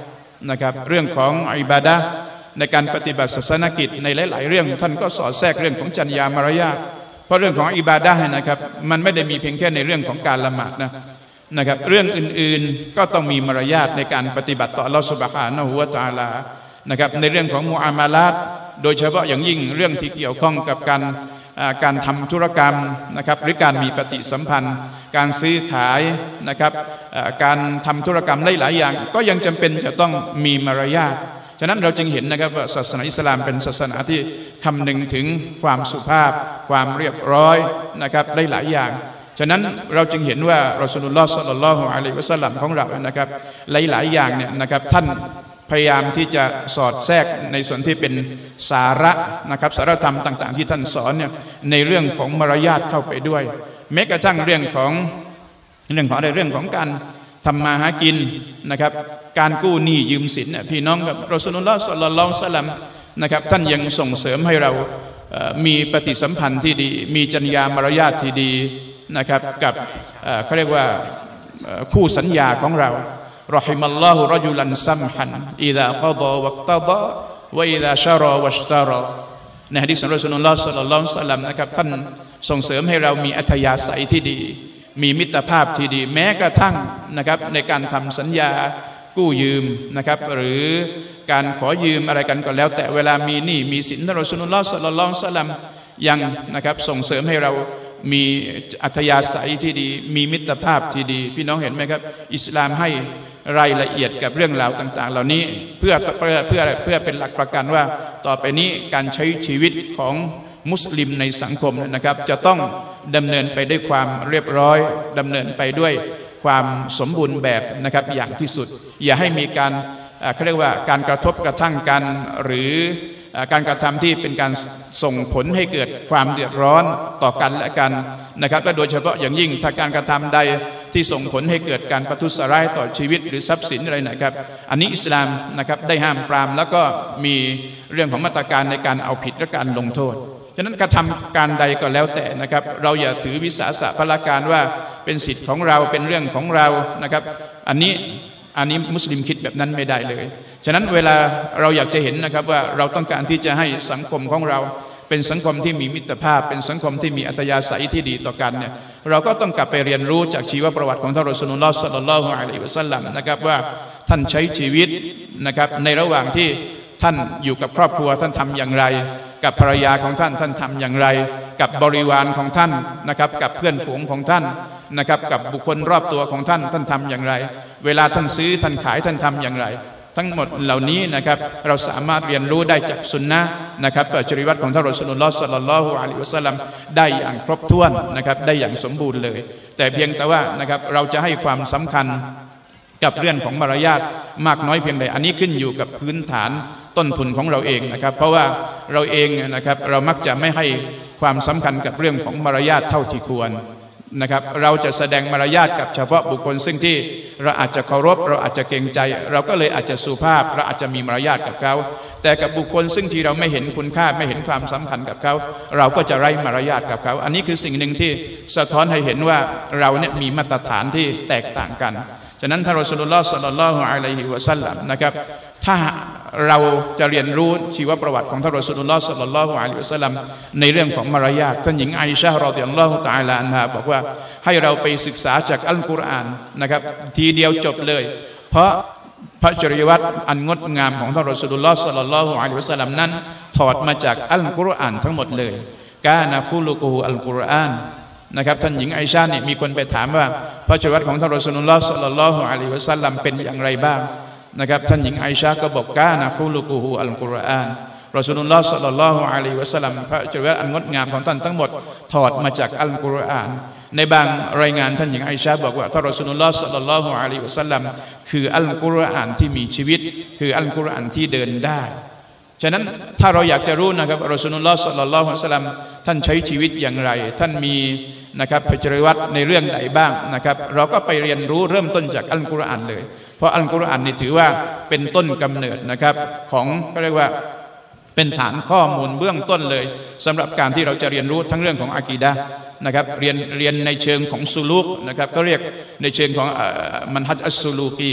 B: นะครับเรื่องของอิบาดะห์ในการปฏิบัติศาสนกิจในหลายๆเรื่องท่านก็สอดแทรกเรื่องของจรรยามารยาทเพราะเรื่องของอิบาดะห์นะครับมันไม่ได้มีเพียงแค่ในเรื่องของการละหมาดนะนะครับเรื่องอื่นๆก็ต้องมีมารยาทในการปฏิบัติต่ออัลเลาะห์ซุบฮานะฮูวะตะอาลานะครับในเรื่องของมุอามาลาตโดยเฉพาะอย่างยิ่งเรื่องที่เกี่ยวข้องกับการการทำธุรกรรมนะครับหรือการมีปฏิสัมพันธ์การซื้อขายนะครับการทำธุรกรรมหลายๆอย่างก็ยังจำเป็นจะต้องมีมารยาทฉะนั้นเราจึงเห็นนะครับว่าศาสนาอิสลามเป็นศาสนาที่คำนึงถึงความสุภาพความเรียบร้อยนะครับได้หลายอย่างฉะนั้นเราจึงเห็นว่ารอซูลุลลอฮ์ ศ็อลลัลลอฮุอะลัยฮิวะซัลลัมของเรานะครับหลายๆอย่างเนี่ยนะครับท่านพยายามที่จะสอดแทรกในส่วนที่เป็นสาระนะครับสาระธรรมต่างๆที่ท่านสอนเนี่ยในเรื่องของมารยาทเข้าไปด้วยแม้กระทั่งเรื่องของเรื่องของอะไรเรื่องของการทำมาหากินนะครับการกู้หนี้ยืมสินพี่น้องกับรอซูลุลลอฮ์ ศ็อลลัลลอฮุอะลัยฮิวะซัลลัมนะครับท่านยังส่งเสริมให้เรามีปฏิสัมพันธ์ที่ดีมีจรรยามารยาทที่ดีนะครับกับเขาเรียกว่าคู่สัญญาของเรารอฮิมัลลอฮุรอจุลันซัมฮันอิซากฎอวักตฎอวะอิซาชะรอวัชตารอในหะดีษของรอซูลุลลอฮ์ ศ็อลลัลลอฮุอะลัยฮิวะซัลลัมนะครับท่านส่งเสริมให้เรามีอัธยาศัยที่ดีมีมิตรภาพที่ดีแม้กระทั่งนะครับในการทำสัญญากู้ยืมนะครับหรือการขอยืมอะไรกันก็แล้วแต่เวลามีหนี้มีสินท่านรอซูลุลลอฮ์ ศ็อลลัลลอฮุอะลัยฮิวะซัลลัมยังนะครับส่งเสริมให้เรามีอัธยาศัยที่ดีมีมิตรภาพที่ดีพี่น้องเห็นไหมครับอิสลามให้รายละเอียดกับเรื่องราวต่างๆเหล่านี้เพื่อเพื่อเพื่อเพื่อเป็นหลักประกันว่าต่อไปนี้การใช้ชีวิตของมุสลิมในสังคมนะครับจะต้องดำเนินไปด้วยความเรียบร้อยดำเนินไปด้วยความสมบูรณ์แบบนะครับอย่างที่สุดอย่าให้มีการเขาเรียกว่าการกระทบกระทั่งกันหรือการกระทำที่เป็นการส่งผลให้เกิดความเดือดร้อนต่อกันและกันนะครับและโดยเฉพาะอย่างยิ่งถ้าการกระทำใดที่ส่งผลให้เกิดการประทุษร้ายต่อชีวิตหรือทรัพย์สินอะไรนะครับอันนี้อิสลามนะครับได้ห้ามปรามแล้วก็มีเรื่องของมาตรการในการเอาผิดและการลงโทษฉะนั้นกระทำการใดก็แล้วแต่นะครับเราอย่าถือวิสาสะพละการว่าเป็นสิทธิ์ของเราเป็นเรื่องของเรานะครับอันนี้อันนี้มุสลิมคิดแบบนั้นไม่ได้เลยฉะนั้นเวลาเราอยากจะเห็นนะครับว่าเราต้องการที่จะให้สังคมของเราเป็นสังคมที่มีมิตรภาพเป็นสังคมที่มีอัธยาศัยที่ดีต่อกันเนี่ยเราก็ต้องกลับไปเรียนรู้จากชีวประวัติของท่านรอซูลุลลอฮ์ ศ็อลลัลลอฮุอะลัยฮิวะซัลลัมนะครับว่าท่านใช้ชีวิตนะครับในระหว่างที่ท่านอยู่กับครอบครัวท่านทำอย่างไรกับภรรยาของท่านท่านทำอย่างไรกับบริวารของท่านนะครับกับเพื่อนฝูงของท่านนะครับกับบุคคลรอบตัวของท่านท่านทำอย่างไรเวลาท่านซื้อท่านขายท่านทำอย่างไรทั้งหมดเหล่านี้นะครับเราสามารถเรียนรู้ได้จากสุนนะนะครับจริยวัตรของท่านรอซูลุลลอฮ์ ศ็อลลัลลอฮุอะลัยฮิวะซัลลัมได้อย่างครบถ้วนนะครับได้อย่างสมบูรณ์เลยแต่เพียงแต่ว่านะครับเราจะให้ความสำคัญกับเรื่องของมารยาทมากน้อยเพียงใดอันนี้ขึ้นอยู่กับพื้นฐานต้นทุนของเราเองนะครับเพราะว่าเราเองนะครับเรามักจะไม่ให้ความสำคัญกับเรื่องของมารยาทเท่าที่ควรนะครับเราจะแสดงมารยาทกับเฉพาะบุคคลซึ่งที่เราอาจจะเคารพเราอาจจะเกรงใจเราก็เลยอาจจะสุภาพเราอาจจะมีมารยาทกับเขาแต่กับบุคคลซึ่งที่เราไม่เห็นคุณค่าไม่เห็นความสำคัญกับเขาเราก็จะไร้มารยาทกับเขาอันนี้คือสิ่งหนึ่งที่สะท้อนให้เห็นว่าเราเนี่ยมีมาตรฐานที่แตกต่างกันฉะนั้นท่านรอซูลุลลอฮ์ ศ็อลลัลลอฮุอะลัยฮิวะซัลลัมนะครับถ้าเราจะเรียนรู้ชีวประวัติของท่านรอซูลุลลอฮ์ ศ็อลลัลลอฮุอะลัยฮิวะซัลลัมในเรื่องของมารยาทท่านหญิงไอชะฮ์ รอฎิยัลลอฮุตะอาลาอันฮาบอกว่าให้เราไปศึกษาจากอัลกุรอานนะครับทีเดียวจบเลยเพราะพระจริยวัตรอันงดงามของท่านรอซูลุลลอฮ์ ศ็อลลัลลอฮุอะลัยฮิวะซัลลัมนั้นถอดมาจากอัลกุรอานทั้งหมดเลยกานะคุลุกุฮุอัลกุรอานนะครับท่านหญิงไอชาเนี่ยมีคนไปถามว่าพระจริยวัตรของท่านรอซูลุลลอฮ์ ศ็อลลัลลอฮุอะลัยฮิวะซัลลัมเป็นอย่างไรบ้างนะครับท่านหญิงไอชาก็บอกกานะคุลุกุฮุอัลกุรอานรอซูลุลลอฮ์ ศ็อลลัลลอฮุอะลัยฮิวะซัลลัมพระจริยวัตรอันงดงามของท่านทั้งหมดถอดมาจากอัลกุรอานในบางรายงานท่านหญิงไอชาบอกว่าท่านรอซูลุลลอฮ์ ศ็อลลัลลอฮุอะลัยฮิวะซัลลัมคืออัลกุรอานที่มีชีวิตคืออัลกุรอานที่เดินได้ฉะนั้นถ้าเราอยากจะรู้นะครับรอซูลุลลอฮ์ ศ็อลลัลลอฮุอะลัยฮิวะซัลลัมท่านใช้ชีวิตอย่างไรท่านมีนะครับพระจริยวัตรในเรื่องใดบ้างนะครับเราก็ไปเรียนรู้เริ่มต้นจากอัลกุรอานเลยเพราะอัลกุรอานนี่ถือว่าเป็นต้นกำเนิดนะครับของก็เรียกว่าเป็นฐานข้อมูลเบื้องต้นเลยสำหรับการที่เราจะเรียนรู้ทั้งเรื่องของอะกีดะห์นะครับเรียนเรียนในเชิงของซุลูกนะครับก็เรียกในเชิงของมันฮัจอัสซุลูกี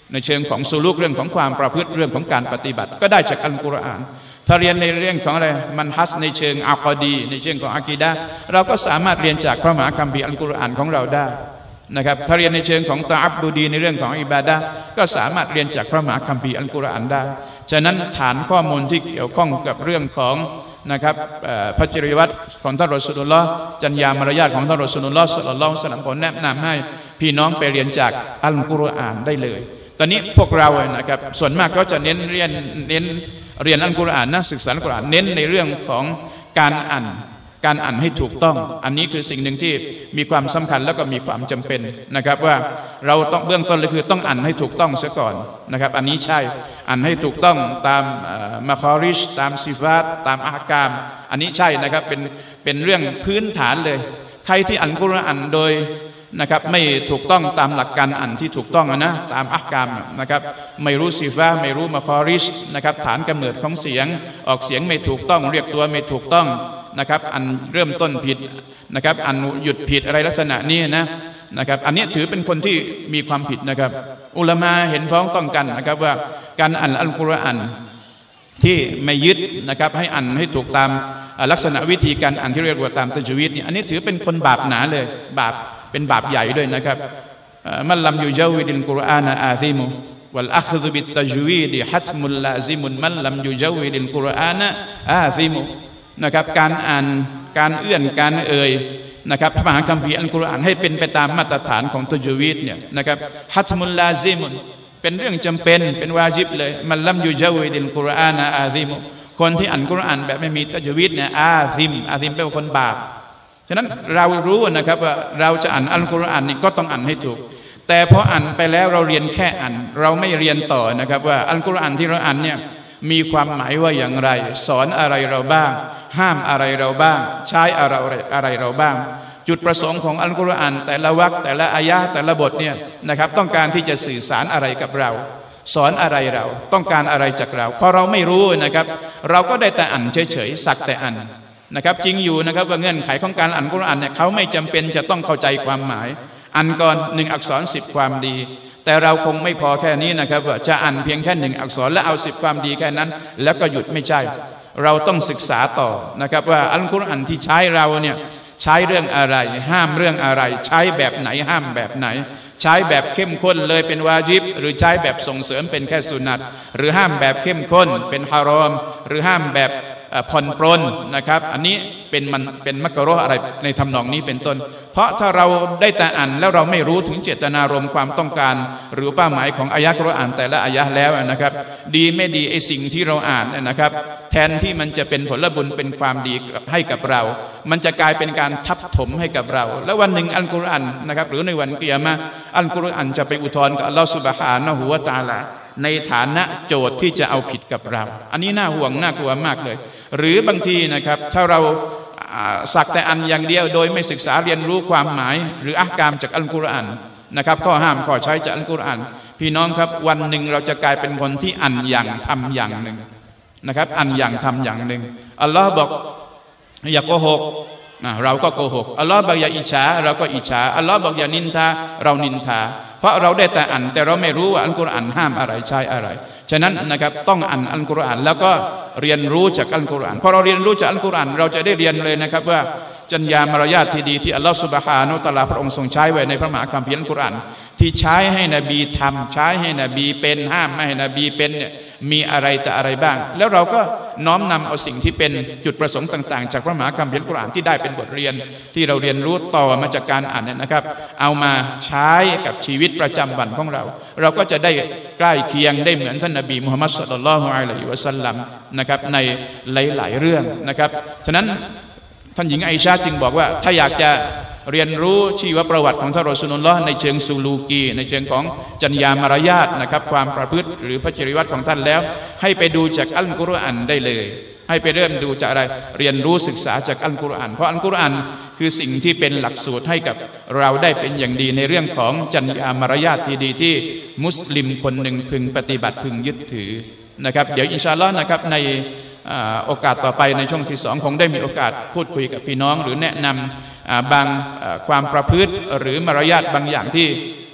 B: ในเชิงของสุลุกเรื่องของความประพฤติเรื่องของการปฏิบัติก็ได้จากอัลกุรอานถ้าเรียนในเรื่องของอะไรมันฮัสในเชิงอักอดีในเชิงของอากีดะห์เราก็สามารถเรียนจากพระมหาคัมภีร์อัลกุรอานของเราได้นะครับถ้าเรียนในเชิงของตะอับดุดีในเรื่องของอิบาดะห์ก็สามารถเรียนจากพระมหาคัมภีร์อัลกุรอานได้ฉะนั้นฐานข้อมูลที่เกี่ยวข้องกับเรื่องของนะครับพระจริยวัตรของท่านรอซูลุลลอฮ์จรรยามารยาทของท่านรอซูลุลลอฮ์ศ็อลลัลลอฮุอะลัยฮิวะซัลลัมขอแนะนำให้พี่น้องไปเรียนจากอัลกุรอานได้เลยตอนนี้พวกเรานะครับส่วนมากก็จะเน้นเรียนเน้นเรียนอัลกุรอานนะศึกษาอัลกุรอานเน้นในเรื่องของการอ่านการอ่านให้ถูกต้องอันนี้คือสิ่งหนึ่งที่มีความสำคัญแล้วก็มีความจำเป็นนะครับว่าเราต้องเบื้องต้นเลยคือต้องอ่านให้ถูกต้องเสียก่อนนะครับอันนี้ใช่อ่านให้ถูกต้องตามมาคอริชตามซิฟาตตามอะห์กามอันนี้ใช่นะครับเป็นเป็นเรื่องพื้นฐานเลยใครที่อ่านกุรอานโดยนะครับไม่ถูกต้องตามหลักการอ่านที่ถูกต้องนะตามอะห์กามนะครับไม่รู้ซิฟาไม่รู้มาคอริชนะครับฐานกำเนิดของเสียงออกเสียงไม่ถูกต้องเรียกตัวไม่ถูกต้องนะครับอันเริ่มต้นผิดนะครับอันหยุดผิดอะไรลักษณะนี้นะนะครับอันนี้ถือเป็นคนที่มีความผิดนะครับอุลามะเห็นพ้องต้องกันนะครับว่าการอ่านอัลกุรอานที่ไม่ยึดนะครับให้อ่านให้ถูกตามลักษณะวิธีการอ่านที่เรียกว่าตามตัจวีดนี่อันนี้ถือเป็นคนบาปหนาเลยบาปเป็นบาปใหญ่ด้วยนะครับมันลัมยูจาวิดิลกุรอานอาซิมุวัลอัคซุบิตตัจวีดฮัตมุลลาซิมุนมันลัมยูจาวิดิลกุรอานอาซิมุนะครับการอ่านการเอื้อนการเอ่ยนะครับพระมหาคัมภีร์อัลกุรอานให้เป็นไปตามมาตรฐานของตัจวีดเนี่ยนะครับฮัตมุลลาซิมุนเป็นเรื่องจำเป็นเป็นวาญิบเลยมันลัมยูจาวิดิลกุรอานอาซิมุคนที่อ่านกุรอานแบบไม่มีตัจวีดเนี่ยอาซิมอาซิมเป็นคนบาปฉะนั้นเรารู้นะครับว่าเราจะอ่านอัลกุรอานนี่ก็ต้องอ่านให้ถูกแต่พออ่านไปแล้วเราเรียนแค่อ่านเราไม่เรียนต่อนะครับว่าอัลกุรอานที่เราอ่านเนี่ยมีความหมายว่าอย่างไรสอนอะไรเราบ้างห้ามอะไรเราบ้างใช้อะไรอะไรเราบ้างจุดประสงค์ของอัลกุรอานแต่ละวรรคแต่ละอายะห์แต่ละบทเนี่ยนะครับต้องการที่จะสื่อสารอะไรกับเราสอนอะไรเราต้องการอะไรจากเราพอเราไม่รู้นะครับเราก็ได้แต่อ่านเฉยๆสักแต่อ่านนะครับจริงอยู่นะครับว่าเงื่อนไขของการอ่านกุรอานเนี่ยเขาไม่จำเป็นจะต้องเข้าใจความหมายอ่านก่อนหนึ่งอักษรสิบความดีแต่เราคงไม่พอแค่นี้นะครับว่าจะอ่านเพียงแค่หนึ่งอักษรและเอาสิบความดีแค่นั้นแล้วก็หยุดไม่ใช่เราต้องศึกษาต่อนะครับว่าอัลกุรอานที่ใช้เราเนี่ยใช้เรื่องอะไรห้ามเรื่องอะไรใช้แบบไหนห้ามแบบไหนใช้แบบเข้มข้นเลยเป็นวาญิบหรือใช้แบบส่งเสริมเป็นแค่สุนัตหรือห้ามแบบเข้มข้นเป็นฮารอมหรือห้ามแบบผ่อนปรนนะครับอันนี้เป็นมันเป็นมักรุฮ์อะไรในทำนองนี้เป็นต้นเพราะถ้าเราได้แต่อ่านแล้วเราไม่รู้ถึงเจตนารมณ์ความต้องการหรือเป้าหมายของอายะห์กุรอานแต่ละอายะห์แล้วนะครับดีไม่ดีไอ้สิ่งที่เราอ่านนะครับแทนที่มันจะเป็นผลบุญเป็นความดีให้กับเรามันจะกลายเป็นการทับถมให้กับเราแล้ววันหนึ่งอัลกุรอานนะครับหรือในวันกิยามะห์อัลกุรอานจะไปอุทธรณ์กับอัลลอฮฺซุบฮานะฮูวะตะอาลาในฐานะโจทย์ที่จะเอาผิดกับเราอันนี้น่าห่วงน่ากลัวมากเลยหรือบางทีนะครับถ้าเราสักแต่อ่านอย่างเดียวโดยไม่ศึกษาเรียนรู้ความหมายหรืออะห์กามจากอัลกุรอานนะครับข้อห้ามข้อใช้จากอัลกุรอานพี่น้องครับวันหนึ่งเราจะกลายเป็นคนที่อ่านอย่างทำอย่างหนึ่งนะครับอ่านอย่างทำอย่างหนึ่งอัลลอฮ์บอกอย่าโกหกเราก็โกหกอัลลอฮ์บอกอย่าอิจฉาเราก็อิจฉาอัลลอฮ์บอกอย่านินทาเรานินทาเพราะเราได้แต่อ่านแต่เราไม่รู้ว่าอัลกุรอานห้ามอะไรใช้อะไรฉะนั้นนะครับต้องอ่านอัลกุรอานแล้วก็เรียนรู้จากอัลกุรอานพอเราเรียนรู้จากอัลกุรอานเราจะได้เรียนเลยนะครับว่าจรรยามารยาทที่ดีที่อัลลอฮฺซุบฮานะฮูวะตะอาลาพระองค์ทรงใช้ไว้ในพระมหาคัมภีร์อัลกุรอานที่ใช้ให้นบีทำใช้ให้นบีเป็นห้ามไม่ให้นบีเป็นเนี่ยมีอะไรแต่อะไรบ้างแล้วเราก็น้อมนำเอาสิ่งที่เป็นจุดประสงค์ต่างๆจากพระมหาคัมภีร์อัลกุรอานที่ได้เป็นบทเรียนที่เราเรียนรู้ต่อมาจากการอ่านเนี่ยนะครับเอามาใช้กับชีวิตประจำวันของเราเราก็จะได้ใกล้เคียงได้เหมือนท่านนบีมุฮัมมัดศ็อลลัลลอฮุอะลัยฮิวะซัลลัมนะครับในหลายๆเรื่องนะครับฉะนั้นท่านหญิงไอชาจึงบอกว่าถ้าอยากจะเรียนรู้ชีวประวัติของท่านรอซูลุลลอฮ์ในเชิงซูลูกีในเชิงของจรรยามารยาทนะครับความประพฤติหรือพระจริยวัตรของท่านแล้วให้ไปดูจากอัลกุรอานได้เลยให้ไปเริ่มดูจากอะไรเรียนรู้ศึกษาจากอัลกุรอานเพราะอัลกุรอานคือสิ่งที่เป็นหลักสูตรให้กับเราได้เป็นอย่างดีในเรื่องของจรรยามารยาทที่ดีที่มุสลิมคนหนึ่งพึงปฏิบัติพึงยึดถือนะครับเดี๋ยวอินชาอัลลอฮ์นะครับในโอกาสต่อไปในช่วงที่สองคงได้มีโอกาสพูดคุยกับพี่น้องหรือแนะนำบางความประพฤติหรือมารยาทบางอย่างที่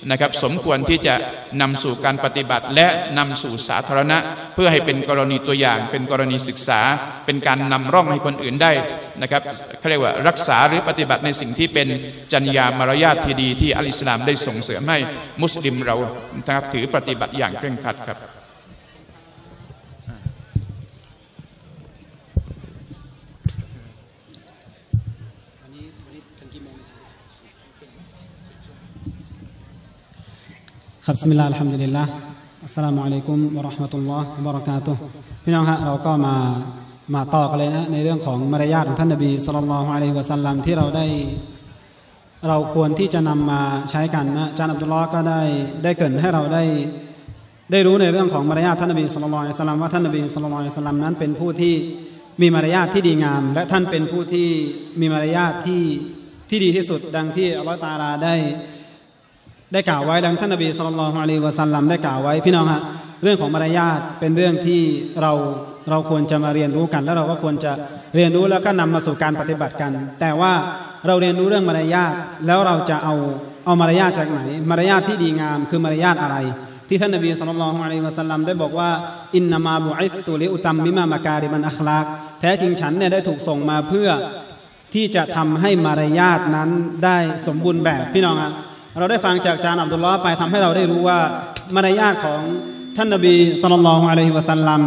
B: นะครับสมควรที่จะนำสู่การปฏิบัติและนำสู่สาธารณะเพื่อให้เป็นกรณีตัวอย่างเป็นกรณีศึกษาเป็นการนำร่องให้คนอื่นได้นะครับเขาเรียกว่ารักษาหรือปฏิบัติในสิ่งที่เป็นจรรยามารยาทที่ดีที่อัลอิสลามได้ส่งเสริมให้มุสลิมเราถือปฏิบัติอย่างเคร่งครัดครับ
A: ครับบิสมิลลาฮิรเราะห์มานิรเราะฮีมอัสสลามุอะลัยกุมวะเราะห์มะตุลลอฮ์วะบะเราะกาตุฮ์พี่น้องฮะเราก็มามาต่อกันเลยนะในเรื่องของมารยาทของท่านนบีศ็อลลัลลอฮุอะลัยฮิวะซัลลัมที่เราได้เราควรที่จะนำมาใช้กันนะอาจารย์อับดุลลอฮ์ก็ได้ได้เกริ่นให้เราได้ได้รู้ในเรื่องของมารยาทท่านนบีศ็อลลัลลอฮุอะลัยฮิวะซัลลัมว่าท่านนบีศ็อลลัลลอฮุอะลัยฮิวะซัลลัมนั้นเป็นผู้ที่มีมารยาทที่ดีงามและท่านเป็นผู้ที่มีมารยาทที่ที่ดีที่สุดดังที่อัลเลาะห์ตะอาลาได้ได้กล่าวไว้ดังท่านนบีศ็อลลัลลอฮุอะลัยฮิวะซัลลัมได้กล่าวไว้พี่น้องฮะเรื่องของมารยาทเป็นเรื่องที่เราเราควรจะมาเรียนรู้กันและเราก็ควรจะเรียนรู้แล้วก็นำมาสู่การปฏิบัติกันแต่ว่าเราเรียนรู้เรื่องมารยาทแล้วเราจะเอาเอามารยาทจากไหนมารยาทที่ดีงามคือมารยาทอะไรที่ท่านนบีศ็อลลัลลอฮุอะลัยฮิวะซัลลัมได้บอกว่าอินนามาบุอิษตุลิอุตัมมิมามากาลิมันอัคลากแท้จริงฉันเนี่ยได้ถูกส่งมาเพื่อที่จะทำให้มารยาทนั้นได้สมบูรณ์แบบพี่น้องฮะเราได้ฟังจากอาจารย์อับดุลลอฮ์ไปทำให้เราได้รู้ว่ามารยาทของท่านนบีศ็อลลัลลอฮุอะลัยฮิวะซัลลัม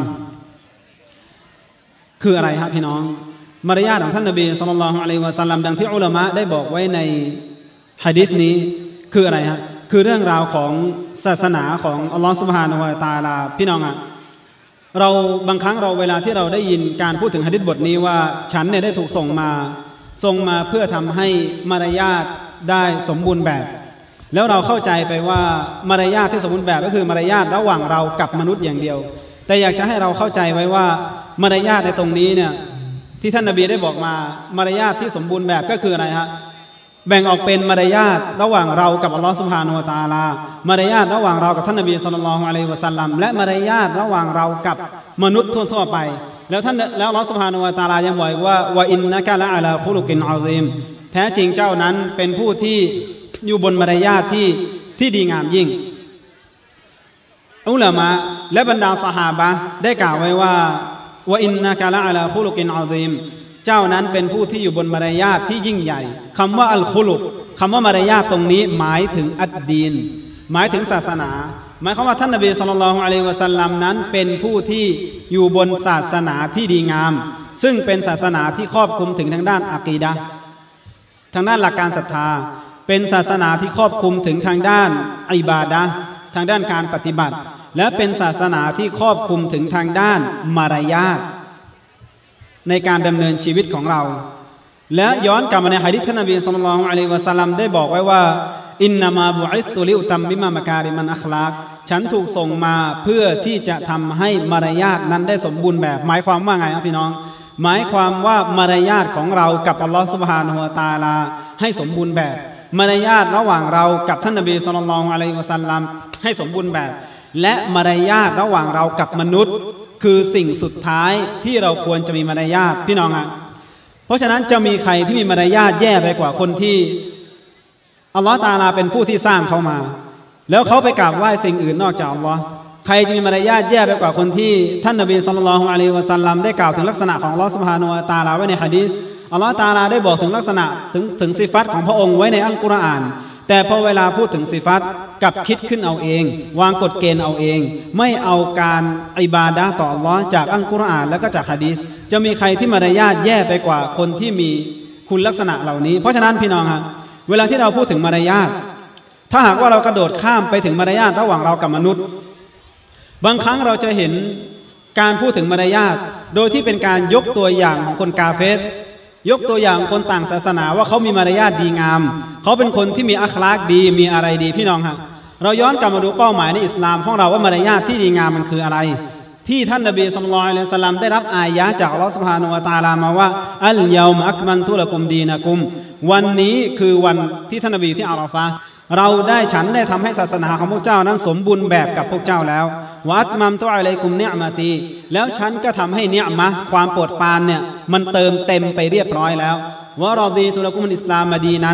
A: คืออะไรครับพี่น้องมารยาทของท่านนบีศ็อลลัลลอฮุอะลัยฮิวะซัลลัมดังที่อุลามะได้บอกไว้ในหะดีษนี้คืออะไรฮะคือเรื่องราวของศาสนาของอัลลอฮ์ซุบฮานะฮูวะตะอาลาพี่น้องอ่ะเราบางครั้งเราเวลาที่เราได้ยินการพูดถึงหะดีษบทนี้ว่าฉันเนี่ยได้ถูกส่งมาส่งมาเพื่อทำให้มารยาทได้สมบูรณ์แบบแล้วเราเข้าใจไปว่ามารยาทที่สมบูรณ์แบบก็คือมารยาทระหว่างเรากับมนุษย์อย่างเดียวแต่อยากจะให้เราเข้าใจไว้ว่ามารยาทในตรงนี้เนี่ยที่ท่านนบีได้บอกมามารยาทที่สมบูรณ์แบบก็คืออะไรฮะแบ่งออกเป็นมารยาทระหว่างเรากับอัลลอฮฺซุบฮานะฮูวะตะอาลามารยาทระหว่างเรากับท่านนบีศ็อลลัลลอฮุอะลัยฮิวะซัลลัมและมารยาทระหว่างเรากับมนุษย์ทั่วๆไปแล้วท่านแล้วอัลลอฮฺซุบฮานะฮูวะตะอาลายังบอกว่าวะอินนะกะละอะลาคุลุกินอะซีมแท้จริงเจ้านั้นเป็นผู้ที่อยู่บนมารยาทที่ที่ดีงามยิ่งอุลามะและบรรดาซอฮาบะห์ได้กล่าวไว้ว่าวะอินนะกะละอะลาคุลุกินอะซีมเจ้านั้นเป็นผู้ที่อยู่บนมารยาทที่ยิ่งใหญ่คำว่าอัลคุลุกคำว่ามารยาทตรงนี้หมายถึงอัดดีนหมายถึงศาสนาหมายความว่าท่านนบีศ็อลลัลลอฮุอะลัยฮิวะซัลลัมนั้นเป็นผู้ที่อยู่บนศาสนาที่ดีงามซึ่งเป็นศาสนาที่ครอบคลุมถึงทางด้านอะกีดะห์ทางด้านหลักการศรัทธาเป็นศาสนาที่ครอบคลุมถึงทางด้านอิบาดะห์ทางด้านการปฏิบัติและเป็นศาสนาที่ครอบคลุมถึงทางด้านมารยาทในการดำเนินชีวิตของเราและย้อนกลับมาในหะดีษท่านนบีศ็อลลัลลอฮุอะลัยฮิวะซัลลัมได้บอกไว้ว่าอินนามาบุอิษตุลิอุตัมมิมามากาลิมันอัคลากฉันถูกส่งมาเพื่อที่จะทำให้มารยาทนั้นได้สมบูรณ์แบบหมายความว่าไงครับพี่น้องหมายความว่ามารยาทของเรากับอัลลอฮฺซุบฮานะฮูวะตะอาลาให้สมบูรณ์แบบมารยาทระหว่างเรากับท่านนบีศ็อลลัลลอฮุอะลัยฮิวะซัลลัมให้สมบูรณ์แบบและมารยาทระหว่างเรากับมนุษย์คือสิ่งสุดท้ายที่เราควรจะมีมารยาทพี่น้องอ่ะเพราะฉะนั้นจะมีใครที่มีมารยาทแย่ไปกว่าคนที่อัลลอฮฺตะอาลาเป็นผู้ที่สร้างเขามาแล้วเขาไปกราบไหว้สิ่งอื่นนอกจากอัลลอฮ์ใครจะมีมารยาทแย่ไปกว่าคนที่ท่านนบีศ็อลลัลลอฮุอะลัยฮิวะซัลลัมได้กล่าวถึงลักษณะของอัลลอฮฺซุบฮานะฮูวะตะอาลาไว้ในหะดีษอัลลอฮฺตะอาลาได้บอกถึงลักษณะถึงถึงซิฟัตของพระองค์ไว้ในอัลกุรอานแต่พอเวลาพูดถึงซิฟัตกับคิดขึ้นเอาเองวางกฎเกณฑ์เอาเองไม่เอาการอิบาดะห์ต่ออัลลอฮ์จากอัลกุรอานแล้วก็จากหะดีษจะมีใครที่มารยาทแย่ไปกว่าคนที่มีคุณลักษณะเหล่านี้เพราะฉะนั้นพี่น้องฮะเวลาที่เราพูดถึงมารยาทถ้าหากว่าเรากระโดดข้ามไปถึงมารยาทระหว่างเรากับมนุษย์บางครั้งเราจะเห็นการพูดถึงมารยาทโดยที่เป็นการยกตัวอย่างของคนกาเฟรยกตัวอย่างคนต่างศาสนาว่าเขามีมารยาทดีงามเขาเป็นคนที่มีอัคลากดีมีอะไรดีพี่น้องฮะเราย้อนกลับมาดูเป้าหมายในอิสลามของเราว่ามารยาทที่ดีงามมันคืออะไรที่ท่านนบีศ็อลลัลลอฮุอะลัยฮิวะซัลลัมได้รับอายะห์จากอัลเลาะห์ซุบฮานะฮูวะตะอาลามาว่าอัลยอมะอักมันตุละกุมดีนะกุมวันนี้คือวันที่ท่านนบีที่อาราฟะห์เราได้ฉันได้ทำให้ศาสนาของพวกเจ้านั้นสมบูรณ์แบบกับพวกเจ้าแล้ววะอัตมัมตุอะลัยกุมนิอ์มะตีแล้วฉันก็ทำให้เนียมะห์ความโปรดปรานเนี่ยมันเติมเต็มไปเรียบร้อยแล้ววะรอดีตุละกุมุลอิสลามดีนั้น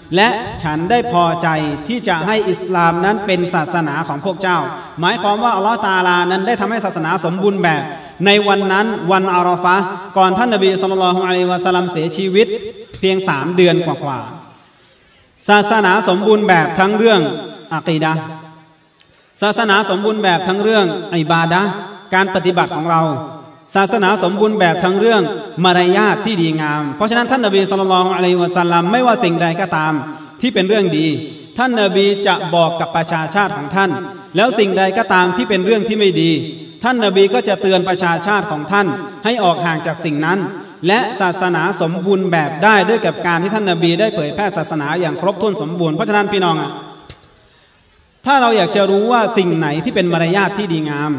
A: และฉันได้พอใจที่จะให้อิสลามนั้นเป็นศาสนาของพวกเจ้าหมายความว่าอัลลอฮฺตะอาลานั้นได้ทำให้ศาสนาสมบูรณ์แบบในวันนั้นวันอาราฟะห์ก่อนท่านนบีศ็อลลัลลอฮุอะลัยฮิวะซัลลัมเสียชีวิตเพียงสามเดือนกว่าๆศาสนาสมบูรณ์แบบทั้งเรื่องอะกีดะห์ศาสนาสมบูรณ์แบบทั้งเรื่องอิบาดะห์การปฏิบัติของเราศาสนาสมบูรณ์แบบทั้งเรื่องมารยาทที่ดีงามเพราะฉะนั้นท่านนบีศ็อลลัลลอฮุอะลัยฮิวะซัลลัมไม่ว่าสิ่งใดก็ตามที่เป็นเรื่องดีท่านนบีจะบอกกับประชาชาติของท่านแล้วสิ่งใดก็ตามที่เป็นเรื่องที่ไม่ดีท่านนบีก็จะเตือนประชาชาติของท่านให้ออกห่างจากสิ่งนั้นและศาสนาสมบูรณ์แบบได้ด้วยกับการที่ท่านนบีได้เผยแพร่ศาสนาอย่างครบถ้วนสมบูรณ์เพราะฉะนั้นพี่น้องอ่ะถ้าเราอยากจะรู้ว่าสิ่งไหนที่เป็นมารยาทที่ดีงาม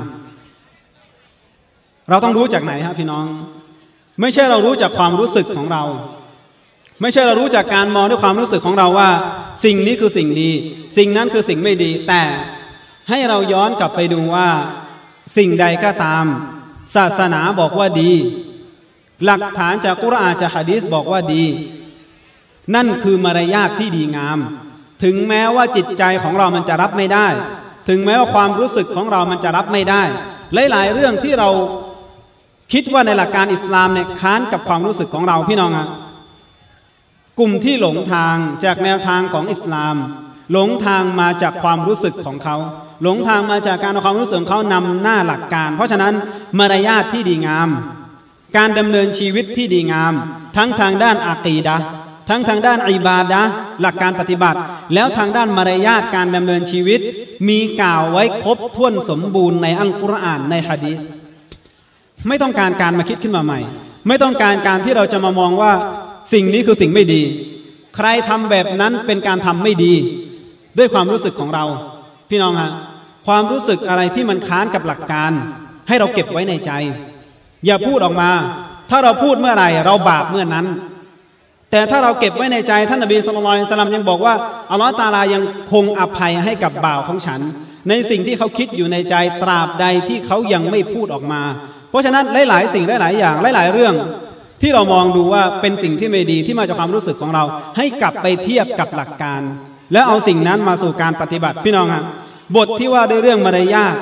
A: เราต้องรู้จากไหนครับพี่น้องไม่ใช่เรารู้จากความรู้สึกของเราไม่ใช่เรารู้จากการมองด้วยความรู้สึกของเราว่าสิ่งนี้คือสิ่งดีสิ่งนั้นคือสิ่งไม่ดีแต่ให้เราย้อนกลับไปดูว่าสิ่งใดก็ตามศาสนาบอกว่าดีหลักฐานจากกุรอานจากหะดีษบอกว่าดีนั่นคือมารยาทที่ดีงามถึงแม้ว่าจิตใจของเรามันจะรับไม่ได้ถึงแม้ว่าความรู้สึกของเรามันจะรับไม่ได้หลายๆเรื่องที่เราคิดว่าในหลักการอิสลามเนี่ยค้านกับความรู้สึกของเราพี่น้องอะกลุ่มที่หลงทางจากแนวทางของอิสลามหลงทางมาจากความรู้สึกของเขาหลงทางมาจากการเอาความรู้สึกของเขานำหน้าหลักการเพราะฉะนั้นมารยาทที่ดีงามการดำเนินชีวิตที่ดีงามทั้งทางด้านอะกีดะห์ทั้งทางด้านอิบาดะห์หลักการปฏิบัติแล้วทางด้านมารยาทการดำเนินชีวิตมีกล่าวไว้ครบถ้วนสมบูรณ์ในอัลกุรอานในหะดีษไม่ต้องการการมาคิดขึ้นมาใหม่ไม่ต้องการการที่เราจะมามองว่าสิ่งนี้คือสิ่งไม่ดีใครทำแบบนั้นเป็นการทำไม่ดีด้วยความรู้สึกของเราพี่น้องฮะความรู้สึกอะไรที่มันค้านกับหลักการให้เราเก็บไว้ในใจอย่าพูดออกมาถ้าเราพูดเมื่อไหร่เราบาปเมื่อนั้นแต่ถ้าเราเก็บไว้ในใจท่านนบีศ็อลลัลลอฮุอะลัยฮิวะซัลลัมยังบอกว่าอัลลอฮฺตะอาลายังคงอภัยให้กับบ่าวของฉันในสิ่งที่เขาคิดอยู่ในใจตราบใดที่เขายังไม่พูดออกมาเพราะฉะนั้นหลายๆสิ่งหลายๆอย่างหลายๆเรื่องที่เรามองดูว่าเป็นสิ่งที่ไม่ดีที่มาจากความรู้สึกของเราให้กลับไปเทียบกับหลักการแล้วเอาสิ่งนั้นมาสู่การปฏิบัติพี่น้องฮะบทที่ว่าด้วยเรื่องมารยาท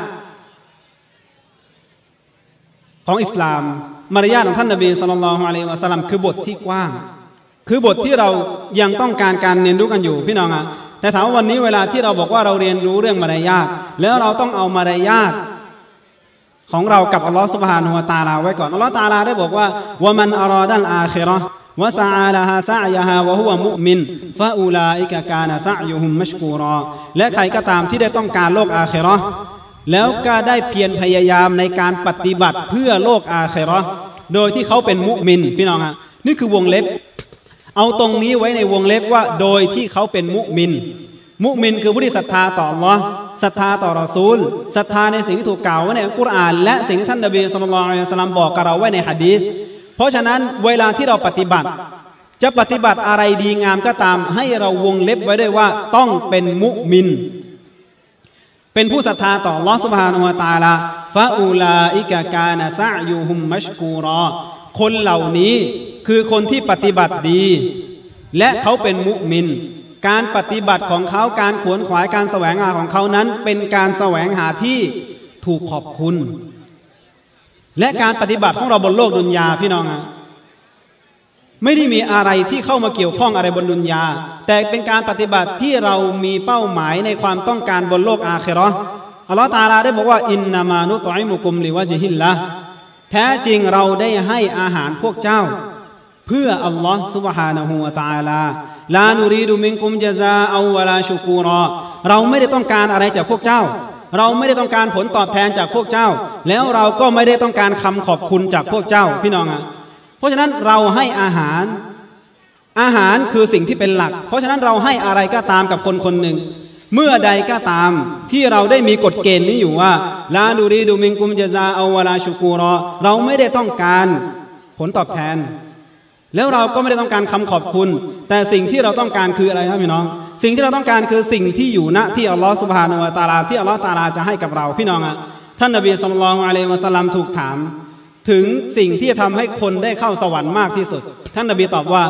A: ของอิสลามมารยาทของท่านนบีศ็อลลัลลอฮุอะลัยฮิวะซัลลัมคือบทที่กว้างคือบทที่เรายังต้องการการเรียนรู้กันอยู่พี่น้องฮะแต่ถามว่าวันนี้เวลาที่เราบอกว่าเราเรียนรู้เรื่องมารยาทแล้วเราต้องเอามารยาทของเรากับอัลลอฮฺซุบฮานะฮูวะตะอาลาไว้ก่อนอัลลอฮฺตะอาลาได้บอกว่าวะมันอาราดัลอาคิเราะห์วะซะอาลาฮาซะยะฮาวะฮุวะมุอ์มินฟะอูลาอิกะกานะซะยุฮุมมัชกูรอและใครก็ตามที่ได้ต้องการโลกอาคิเราะห์แล้วก็ได้เพียรพยายามในการปฏิบัติเพื่อโลกอาคิเราะห์โดยที่เขาเป็นมุมินพี่น้องฮะนี่คือวงเล็บเอาตรงนี้ไว้ในวงเล็บว่าโดยที่เขาเป็นมุมินมุมินคือผู้ที่ศรัทธาต่ออัลลอฮ์ศรัทธาต่อรอซูลศรัทธาในสิ่งที่ถูกกล่าวไว้ในอัลกุรอานและสิ่งที่ท่านนบีศ็อลลัลลอฮุอะลัยฮิวะซัลลัมบอกกับเราไว้ในหะดีษเพราะฉะนั้นเวลาที่เราปฏิบัติจะปฏิบัติอะไรดีงามก็ตามให้เราวงเล็บไว้ด้วยว่าต้องเป็นมุมินเป็นผู้ศรัทธาต่ออัลลอฮ์ซุบฮานะฮูวะตะอาลาฟะอูลาอิกะกานะซะยุฮุมมัชกูรอคนเหล่านี้คือคนที่ปฏิบัติดีและเขาเป็นมุมินการปฏิบัติของเขาการขวนขวายการแสวงหาของเขานั้นเป็นการแสวงหาที่ถูกขอบคุณและการปฏิบัติของเราบนโลกดุนยาพี่น้องอะไม่ได้มีอะไรที่เข้ามาเกี่ยวข้องอะไรบนดุนยาแต่เป็นการปฏิบัติที่เรามีเป้าหมายในความต้องการบนโลกอาคิเราะห์อัลลอฮฺตะอาลาได้บอกว่าอินนามานุตอิมุกุมลิวะจิฮิลละแท้จริงเราได้ให้อาหารพวกเจ้าเพื่ออัลลอฮฺซุบฮานะฮูวะตะอาลาลานูรีดูมินกุมญะซาอาวะลาชุกูรอเราไม่ได้ต้องการอะไรจากพวกเจ้าเราไม่ได้ต้องการผลตอบแทนจากพวกเจ้าแล้วเราก็ไม่ได้ต้องการคำขอบคุณจากพวกเจ้าพี่น้องอ่ะเพราะฉะนั้นเราให้อาหารอาหารคือสิ่งที่เป็นหลักเพราะฉะนั้นเราให้อะไรก็ตามกับคนคนหนึ่งเมื่อใดก็ตามที่เราได้มีกฎเกณฑ์นี้อยู่ว่าลานูรีดูมินกุมญะซาอาวะลาชุกูรอเราไม่ได้ต้องการผลตอบแทนแล้วเราก็ไม่ได้ต้องการคำขอบคุณแต่สิ่งที่เราต้องการคืออะไรครับพี่น้องสิ่งที่เราต้องการคือสิ่งที่อยู่ณที่อัลลอฮฺซุบฮานะฮูวะตะอาลาที่อัลลอฮฺตะอาลาจะให้กับเราพี่น้องอ่ะท่านนบีศ็อลลัลลอฮุอะลัยฮิวะซัลลัมถูกถามถึงสิ่งที่ทำให้คนได้เข้าสวรรค์มากที่สุดท่านนบีตอบว่า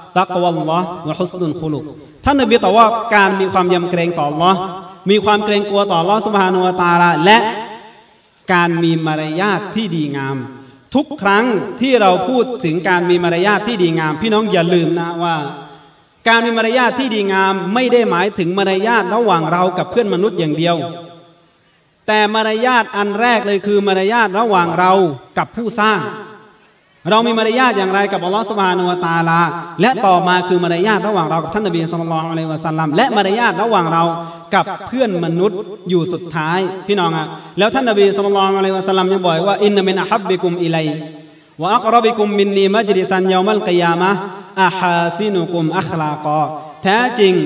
A: ตักวัลลอฮ์วะฮุสนุลคุลุกท่านนบีตรัสว่าการมีความยำเกรงต่ออัลเลาะห์มีความเกรงกลัวต่ออัลเลาะห์ซุบฮานะฮูวะตะอาลาและการมีมารยาทที่ดีงามทุกครั้งที่เราพูดถึงการมีมารยาทที่ดีงามพี่น้องอย่าลืมนะว่าการมีมารยาทที่ดีงามไม่ได้หมายถึงมารยาทระหว่างเรากับเพื่อนมนุษย์อย่างเดียวแต่มารยาทอันแรกเลยคือมารยาทระหว่างเรากับผู้สร้างเรามีมารยาทอย่างไรกับอัลลอฮฺซุบฮานะฮูวะตะอาลาและต่อมาคือมารยาทระหว่างเรากับท่านนบีศ็อลลัลลอฮุอะลัยฮิวะซัลลัมและมารยาทระหว่างเรากับเพื่อนมนุษย์อยู่สุดท้ายพี่น้องอ่ะแล้วท่านนบีศ็อลลัลลอฮุอะลัยฮิวะซัลลัมยังบอกว่าอินนะมินอะฮับบิกุมอิลัยวะอักรบิกุมมินนีมัจลิซันยอมัลกิยามะฮ์อะฮาซินุกุมอัคลากอแท้จริง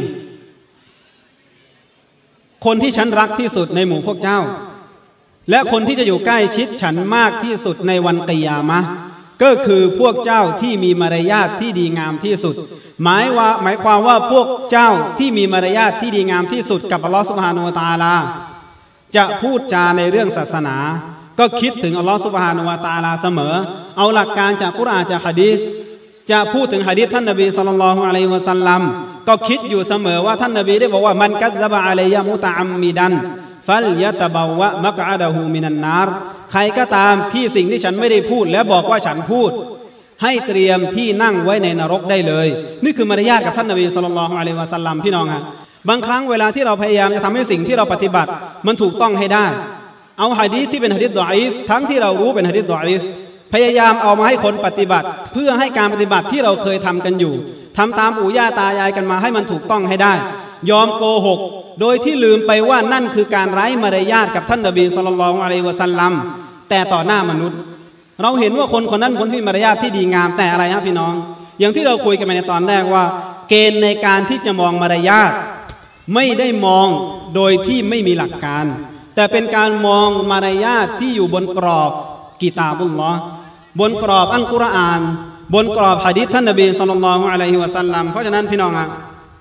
A: คนที่ฉันรักที่สุดในหมู่พวกเจ้าและคนที่จะอยู่ใกล้ชิดฉันมากที่สุดในวันกิยามะฮ์ก็คือพวกเจ้าที่มีมารยาทที่ดีงามที่สุดหมายว่าหมายความว่าพวกเจ้าที่มีมารยาทที่ดีงามที่สุดกับอัลลอฮฺซุบฮานะฮูวะตะอาลาจะพูดจาในเรื่องศาสนาก็คิดถึงอัลลอฮฺซุบฮานะฮูวะตะอาลาเสมอเอาหลักการจากกุรอานจากหะดีษจะพูดถึงหะดีษท่านนบีศ็อลลัลลอฮุอะลัยฮิวะซัลลัมก็คิดอยู่เสมอว่าท่านนบีได้บอกว่ามันกัซซะบะอะลัยยะมุตะอัมมิดันฟัลยะตะบาวะมักอะดะฮูมินันนารใครก็ตามที่สิ่งที่ฉันไม่ได้พูดและบอกว่าฉันพูดให้เตรียมที่นั่งไว้ในนรกได้เลยนี่คือมารยาทกับท่านนบีศ็อลลัลลอฮุอะลัยฮิวะซัลลัมพี่น้องฮะบางครั้งเวลาที่เราพยายามจะทำให้สิ่งที่เราปฏิบัติมันถูกต้องให้ได้เอาหะดีษที่เป็นหะดีษฎออีฟทั้งที่เรารู้เป็นหะดีษฎออีฟพยายามเอามาให้คนปฏิบัติเพื่อให้การปฏิบัติที่เราเคยทำกันอยู่ทำตามปู่ย่าตายายกันมาให้มันถูกต้องให้ได้ยอมโกหกโดยที่ลืมไปว่านั่นคือการไร้มารยาทกับท่านนบีศ็อลลัลลอฮุอะลัยฮิวะซัลลัมแต่ต่อหน้ามนุษย์เราเห็นว่าคนคนนั้นคนที่มีมารยาทที่ดีงามแต่อะไรครับพี่น้องอย่างที่เราคุยกันไปในตอนแรกว่าเกณฑ์ในการที่จะมองมารยาทไม่ได้มองโดยที่ไม่มีหลักการแต่เป็นการมองมารยาทที่อยู่บนกรอบกิตาบุลลอฮ์บนกรอบอัลกุรอานบนกรอบหะดีษท่านนบีศ็อลลัลลอฮุอะลัยฮิวะซัลลัมเพราะฉะนั้นพี่น้องอ่ะ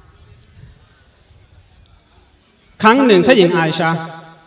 A: ครั้งหนึ่งท่านหญิงอาอิชะห์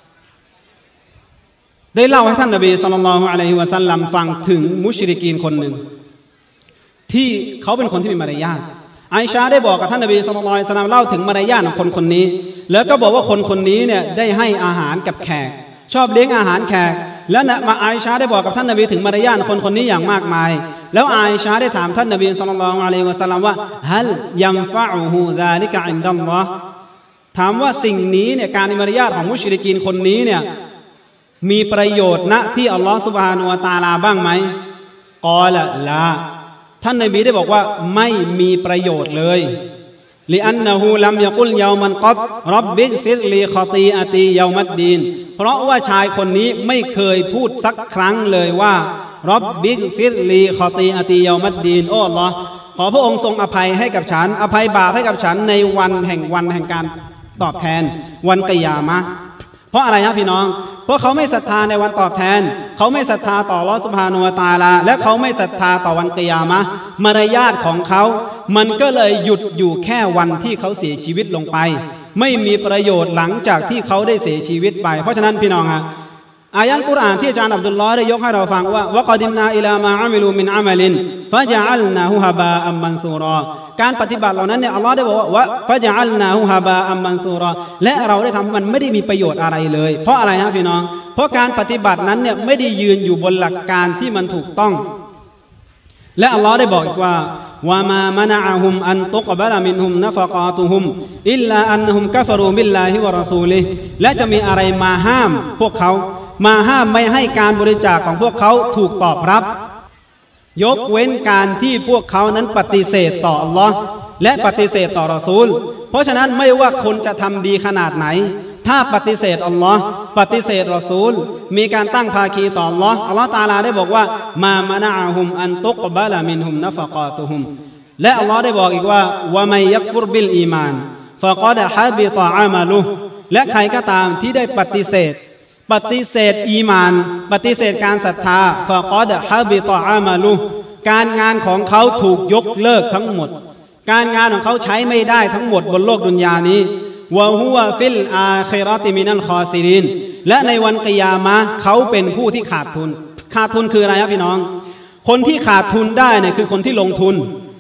A: ได้เล่าให้ท่านนบีศ็อลลัลลอฮุอะลัยฮิวะซัลลัมฟังถึงมุชริกีนคนหนึ่งที่เขาเป็นคนที่มีมารยาทอาอิชะห์ได้บอกกับท่านนบีศ็อลลัลลอฮุอะลัยฮิวะซัลลัมเล่าถึงมารยาทของคนคนนี้แล้วก็บอกว่าคนคนนี้เนี่ยได้ให้อาหารกับแขกชอบเลี้ยงอาหารแขกแล้วนะมาอาอิชะห์ได้บอกกับท่านนบีถึงมารยาทคนคนนี้อย่างมากมายแล้วอาอิชะห์ได้ถามท่านนบีศ็อลลัลลอฮุอะลัยฮิวะซัลลัมว่าฮัลยัมฟะอุฮูซาลิกะอินดัลลอฮ์ถามว่าสิ่งนี้เนี่ยการมีมารยาทของมุชริกีนคนนี้เนี่ยมีประโยชน์ณที่อัลลอฮฺซุบฮานะฮูวะตะอาลาบ้างไหมกอละลาท่านนบีได้บอกว่าไม่มีประโยชน์เลยลิอันนะฮูลัมยะกุลยามันกัดร็อบบิฟิรลีคอตีอาตียามัดดีนเพราะว่าชายคนนี้ไม่เคยพูดสักครั้งเลยว่าร็อบบิฟิรลีคอตีอาตียามัดดีนโอ้อัลลอฮ์ขอพระองค์ทรงอภัยให้กับฉันอภัยบาปให้กับฉันในวันแห่งวันแห่งการตอบแทนวันกิยามะห์เพราะอะไรครับพี่น้องเพราะเขาไม่ศรัทธาในวันตอบแทนเขาไม่ศรัทธาต่ออัลเลาะห์ซุบฮานะฮูวะตะอาลาและเขาไม่ศรัทธาต่อวันกิยามะห์มารยาทของเขามันก็เลยหยุดอยู่แค่วันที่เขาเสียชีวิตลงไปไม่มีประโยชน์หลังจากที่เขาได้เสียชีวิตไปเพราะฉะนั้นพี่น้องฮะอายะห์กุรอานที่อาจารย์อับดุลลอฮ์ได้ยกให้เราฟังว่าวะกอดิมนาอิลามาอะมิลูมินอะมัลินฟะจะอัลนาฮูฮะบาอัมมันซูรอการปฏิบัติเหล่านั้นเนี่ยอัลลอฮ์ได้บอกว่าฟะจะอัลนาฮูฮะบาอัมมันซูรอและเราได้ทำมันไม่ได้มีประโยชน์อะไรเลยเพราะอะไรนะพี่น้องเพราะการปฏิบัตินั้นเนี่ยไม่ได้ยืนอยู่บนหลักการที่มันถูกต้องและอัลลอฮ์ได้บอกอีกว่าวะมามะนะอะฮุมอันตุกบะละมินฮุมนะฟะกาตุฮุมอิลลาอันนะฮุมกะฟะรูบิลลาฮิวะรอซูลิฮิและจะมีอะไรมาห้ามพวกเขามาห้ามไม่ให้การบริจาคของพวกเขาถูกตอบรับยกเว้นการที่พวกเขานั้นปฏิเสธต่ออัลลอฮ์และปฏิเสธต่อรอซูลเพราะฉะนั้นไม่ว่าคนจะทำดีขนาดไหนถ้าปฏิเสธอัลลอฮ์ปฏิเสธรอซูลมีการตั้งภาคีต่ออัลลอฮ์อัลลอฮ์ตะอาลาได้บอกว่ามามะนะอะฮุมอันตุกบะละมินฮุมนะฟะกาตุฮุมและอัลลอฮ์ได้บอกอีกว่าวะมัยยักฟุรบิลอีมานฟะกอดฮะบิตะอะมะลุและใครก็ตามที่ได้ปฏิเสธปฏิเสธอีมานปฏิเสธการศรัทธาฟะกอดฮะบิตะอะมะลุการงานของเขาถูกยกเลิกทั้งหมดการงานของเขาใช้ไม่ได้ทั้งหมดบนโลกดุนยานี้วะฮุวะฟิลอาคิเราะติมินัลคอซิรินและในวันกิยามะห์เขาเป็นผู้ที่ขาดทุนขาดทุนคืออะไรครับพี่น้องคนที่ขาดทุนได้เนี่ยคือคนที่ลงทุน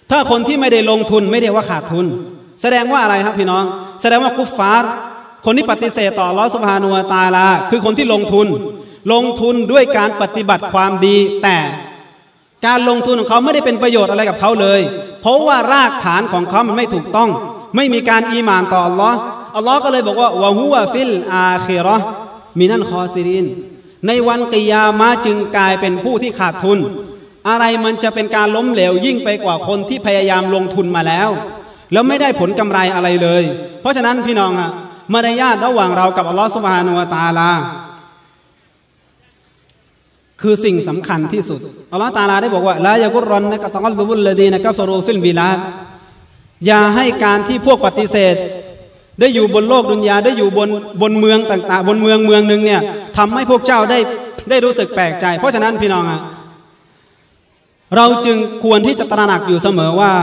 A: ถ้าคนที่ไม่ได้ลงทุนไม่ได้ว่าขาดทุนแสดงว่าอะไรครับพี่น้องแสดงว่ากุฟฟาร์คนที่ปฏิเสธต่ออัลเลาะห์ซุบฮานะฮูวะตะอาลาคือคนที่ลงทุนลงทุนด้วยการปฏิบัติความดีแต่การลงทุนของเขาไม่ได้เป็นประโยชน์อะไรกับเขาเลยเพราะว่ารากฐานของเขามันไม่ถูกต้องไม่มีการอีหม่านต่ออัลเลาะห์อัลเลาะห์ก็เลยบอกว่าวะฮุวะฟิลอาคิเราะห์มินัลคอซิรินในวันกิยามะห์จึงกลายเป็นผู้ที่ขาดทุนอะไรมันจะเป็นการล้มเหลวยิ่งไปกว่าคนที่พยายามลงทุนมาแล้วแล้วไม่ได้ผลกำไรอะไรเลยเพราะฉะนั้นพี่น้องอะมารยาทระหว่างเรากับอัลเลาะห์ซุบฮานะฮูวะตะอาลาคือสิ่งสำคัญที่สุดอัลเลาะห์ตะอาลาได้บอกว่าลายะกุรรอนนะกะตะกัลลุบุลลดีนะกัฟรูฟิลบิลาดอย่าให้การที่พวกปฏิเสธได้อยู่บนโลกดุนยาได้อยู่บนบนเมืองต่างๆบนเมืองเมืองนึงเนี่ยทำให้พวกเจ้าได้ได้รู้สึกแปลกใจเพราะฉะนั้นพี่น้องอะเราจึงควรที่จะตระหนักอยู่เสมอว่า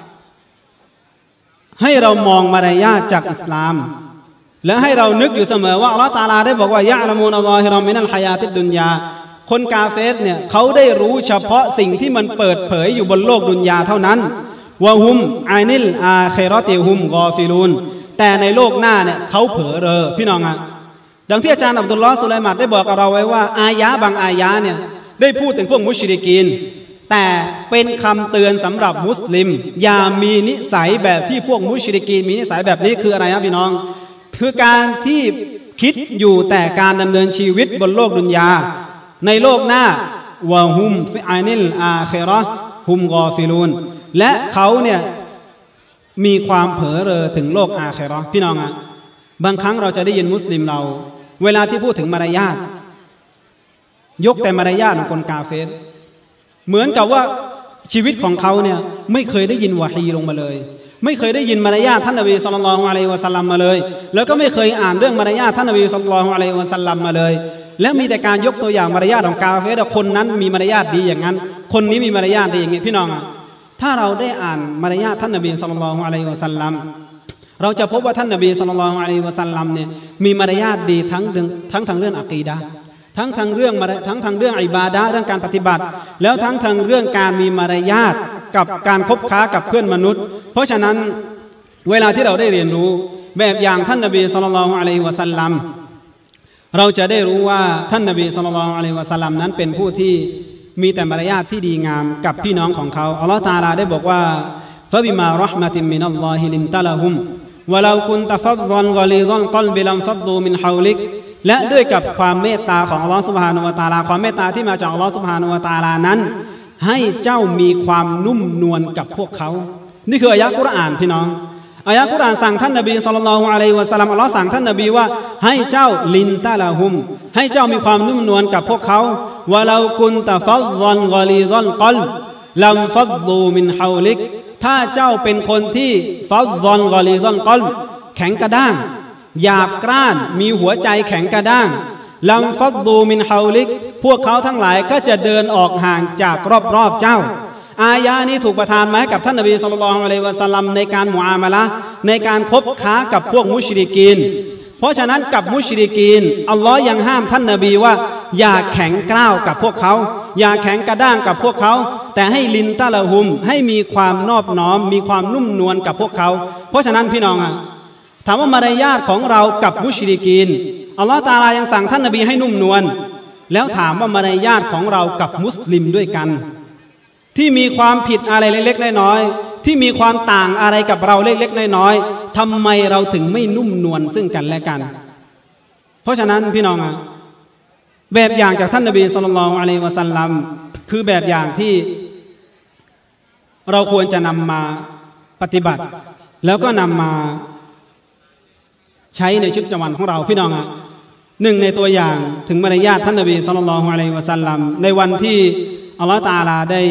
A: ให้เรามองมารยาทจากอิสลามและให้เรานึกอยู่เสมอว่าอัลเลาะห์ตะอาลาได้บอกว่ายะอ์ละมูนอัลลอฮิรอมินัลฮายาติดดุนยาคนกาเฟรเนี่ยเขาได้รู้เฉพาะสิ่งที่มันเปิดเผยอยู่บนโลกดุนยาเท่านั้นวะฮุมอานิลอาคิเราะติฮุมกอฟิลูนแต่ในโลกหน้าเนี่ยเขาเผลอเรอพี่น้องอ่ะดังที่อาจารย์อับดุลลอฮ์สุไลมัดได้บอกกับเราไว้ว่าอายะบางอายะเนี่ยได้พูดถึงพวกมุชริกีนแต่เป็นคำเตือนสำหรับมุสลิมอย่ามีนิสัยแบบที่พวกมุชริกีนมีนิสัยแบบนี้คืออะไรครับพี่น้องคือการที่คิดอยู่แต่การดำเนินชีวิตบนโลกดุนยาในโลกหน้าวะฮุมฟิอานิลอาคิเราะห์ฮุมกอฟิลูนและเขาเนี่ยมีความเผลอเรอถึงโลกอาคิเราะห์พี่น้องอ่ะบางครั้งเราจะได้ยินมุสลิมเราเวลาที่พูดถึงมารยาทยกแต่มารยาทของคนกาเฟรเหมือนกับว่าชีวิตของเขาเนี่ยไม่เคยได้ยินวะฮีลงมาเลยไม่เคยได้ยินมารยาทท่านนบีศ็อลลัลลอฮุอะลัยฮิวะซัลลัมมาเลยแล้วก็ไม่เคยอ่านเรื่องมารยาทท่านนบีศ็อลลัลลอฮุอะลัยฮิวะซัลลัมมาเลยและมีแต่การยกตัวอย่างมารยาทของกาเฟรคนนั้นมีมารยาทดีอย่างนั้นคนนี้มีมารยาทดีอย่างนี้พี่น้องอ่ะถ้าเราได้อ่านมารยาทท่านนบีศ็อลลัลลอฮุอะลัยฮิวะซัลลัมเราจะพบว่าท่านนบีศ็อลลัลลอฮุอะลัยฮิวะซัลลัมเนี่ยมีมารยาทดีทั้งทั้งทางเรื่องอะกีดะห์ทั้งทางเรื่องทั้งทางเรื่องอิบาดะห์เรื่องการปฏิบัติแล้วทั้งทางเรื่องการมีมารยาทกับการคบค้ากับเพื่อนมนุษย์เพราะฉะนั้นเวลาที่เราได้เรียนรู้แบบอย่างท่านนบีศ็อลลัลลอฮุอะลัยฮิวะซัลลัมเราจะได้รู้ว่าท่านนบีศ็อลลัลลอฮุอะลัยฮิวะซัลลัมนั้นเป็นผู้ที่มีแต่มารยาทที่ดีงามกับพี่น้องของเขาอัลเลาะห์ตะอาลาได้บอกว่าฟะบิมาเราะห์มะติมมินัลลอฮิลินตะละฮุมวะลากุนตะฟัฎฎันกอลีฎัลกัลบิลัมฟัฎฎูมินฮาวลิกและด้วยกับความเมตตาของอัลเลาะห์ซุบฮานะฮูวะตะอาลาความเมตตาที่มาจากอัลเลาะห์ซุบฮานะฮูวะตะอาลานั้นให้เจ้ามีความนุ่มนวลกับพวกเขานี่คืออายะห์กุรอานพี่น้องอายะห์กุรอานสั่งท่านนบีศ็อลลัลลอฮุอะลัยฮิวะซัลลัมอัลเลาะห์สั่งท่านนบีว่าให้เจ้าลินตะละฮุมให้เจ้ามีความนุ่มนวลกับพวกเขาวะลากุนตะฟัฎฎันกอลีฎัลกัลลัมฟัฎฎูมินฮาวลิกถ้าเจ้าเป็นคนที่ฟัฎฎันกอลีฎัลกัลแข็งกระด้างหยาบกร้านมีหัวใจแข็งกระด้างลัมฟัฎฎูมินฮาวลิกพวกเขาทั้งหลายก็จะเดินออกห่างจากรอบๆเจ้าอายะนี้ถูกประทานมาให้กับท่านนบีศ็อลลัลลอฮุอะลัยฮิวะซัลลัมในการมุอามาละห์ในการคบค้ากับพวกมุชริกีนเพราะฉะนั้นกับมุชริกีนอัลลอฮ์ยังห้ามท่านนบีว่าอย่าแข็งกร้าวกับพวกเขาอย่าแข็งกระด้างกับพวกเขาแต่ให้ลินตะละฮุมให้มีความนอบน้อมมีความนุ่มนวลกับพวกเขาเพราะฉะนั้นพี่น้องอ่ะถามว่ามารยาทของเรากับมุชริกีนอัลลอฮ์ตะอาลายังสั่งท่านนบีให้นุ่มนวลแล้วถามว่ามารยาทของเรากับมุสลิมด้วยกันที่มีความผิดอะไรเล็กๆน้อยๆที่มีความต่างอะไรกับเราเล็กๆน้อยๆทำไมเราถึงไม่นุ่มนวลซึ่งกันและกันเพราะฉะนั้นพี่น้องอ่ะแบบอย่างจากท่านนบีศ็อลลัลลอฮุอะลัยฮิวะซัลลัมคือแบบอย่างที่เราควรจะนำมาปฏิบัติแล้วก็นำมาใช้ในชีวิตประจำวันของเราพี่น้องอ่ะหนึ่งในตัวอย่างถึงมารยาทท่านนบีศ็อลลัลลอฮุอะลัยฮิวะซัลลัมในวันที่อัลเลาะห์ตะอาลาได้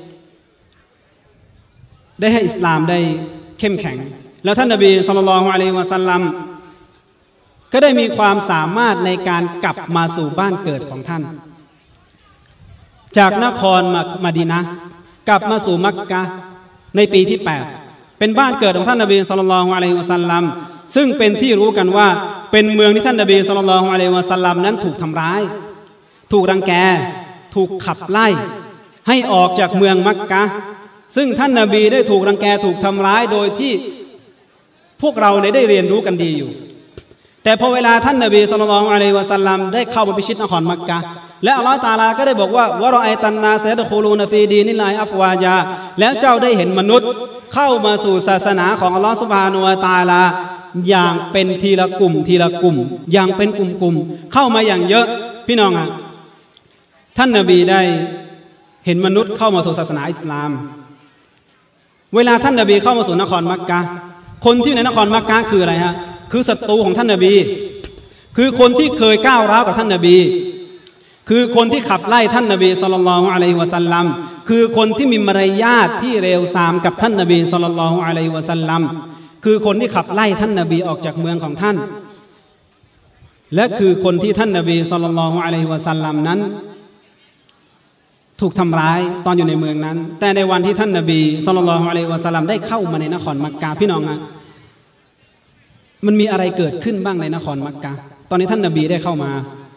A: ได้ให้อิสลามได้เข้มแข็งแล้วท่านนบีศ็อลลัลลอฮุอะลัยฮิวะซัลลัมก็ได้มีความสามารถในการกลับมาสู่บ้านเกิดของท่านจากนครมะดีนะห์กลับมาสู่มักกะฮ์ในปีที่แปดเป็นบ้านเกิดของท่านนบีศ็อลลัลลอฮุอะลัยฮิวะซัลลัมซึ่งเป็นที่รู้กันว่าเป็นเมืองที่ท่านนบีศ็อลลัลลอฮุอะลัยฮิวะซัลลัมนั้นถูกทำร้ายถูกรังแกถูกขับไล่ให้ออกจากเมืองมักกะฮ์ซึ่งท่านนบีได้ถูกรังแกถูกทำร้ายโดยที่พวกเราได้เรียนรู้กันดีอยู่แต่พอเวลาท่านนบีศ็อลลัลลอฮุอะลัยฮิวะซัลลัมได้เข้ามาพิชิตนครมักกะฮ์และอัลเลาะห์ตะอาลาก็ได้บอกว่าวะรอไอตันนาสยะดคุลูนฟีดีนิลลาฮิอัฟวาจาแล้วเจ้าได้เห็นมนุษย์เข้ามาสู่ศาสนาของอัลเลาะห์ซุบฮานะฮูวะตะอาลาอย่างเป็นทีละกลุ่มทีละกลุ่มอย่างเป็นกลุ่มๆเข้ามาอย่างเยอะพี่น้องอ่ะท่านนบีได้เห็นมนุษย์เข้ามาสู่ศาสนาอิสลามเวลาท่านนบีเข้ามาสู่นครมักกะฮ์คนที่อยู่ในนครมักกะฮ์คืออะไรฮะคือศัตรูของท่านนบีคือคนที่เคยก้าวร้าวกับท่านนบีคือคนที่ขับไล่ท่านนบีศ็อลลัลลอฮุอะลัยฮิวะซัลลัมคือคนที่มีมารยาทที่เลวทรามกับท่านนบีศ็อลลัลลอฮุอะลัยฮิวะซัลลัมคือคนที่ขับไล่ท่านนบีออกจากเมืองของท่านและคือคนที่ท่านนบีศ็อลลัลลอฮุอะลัยฮิวะซัลลัมนั้นถูกทำร้ายตอนอยู่ในเมืองนั้นแต่ในวันที่ท่านนบีศ็อลลัลลอฮุอะลัยฮิวะซัลลัมได้เข้ามาในนครมักกะฮ์พี่น้องนะมันมีอะไรเกิดขึ้นบ้างในนครมักกะฮ์ตอนนี้ท่านนบีได้เข้ามา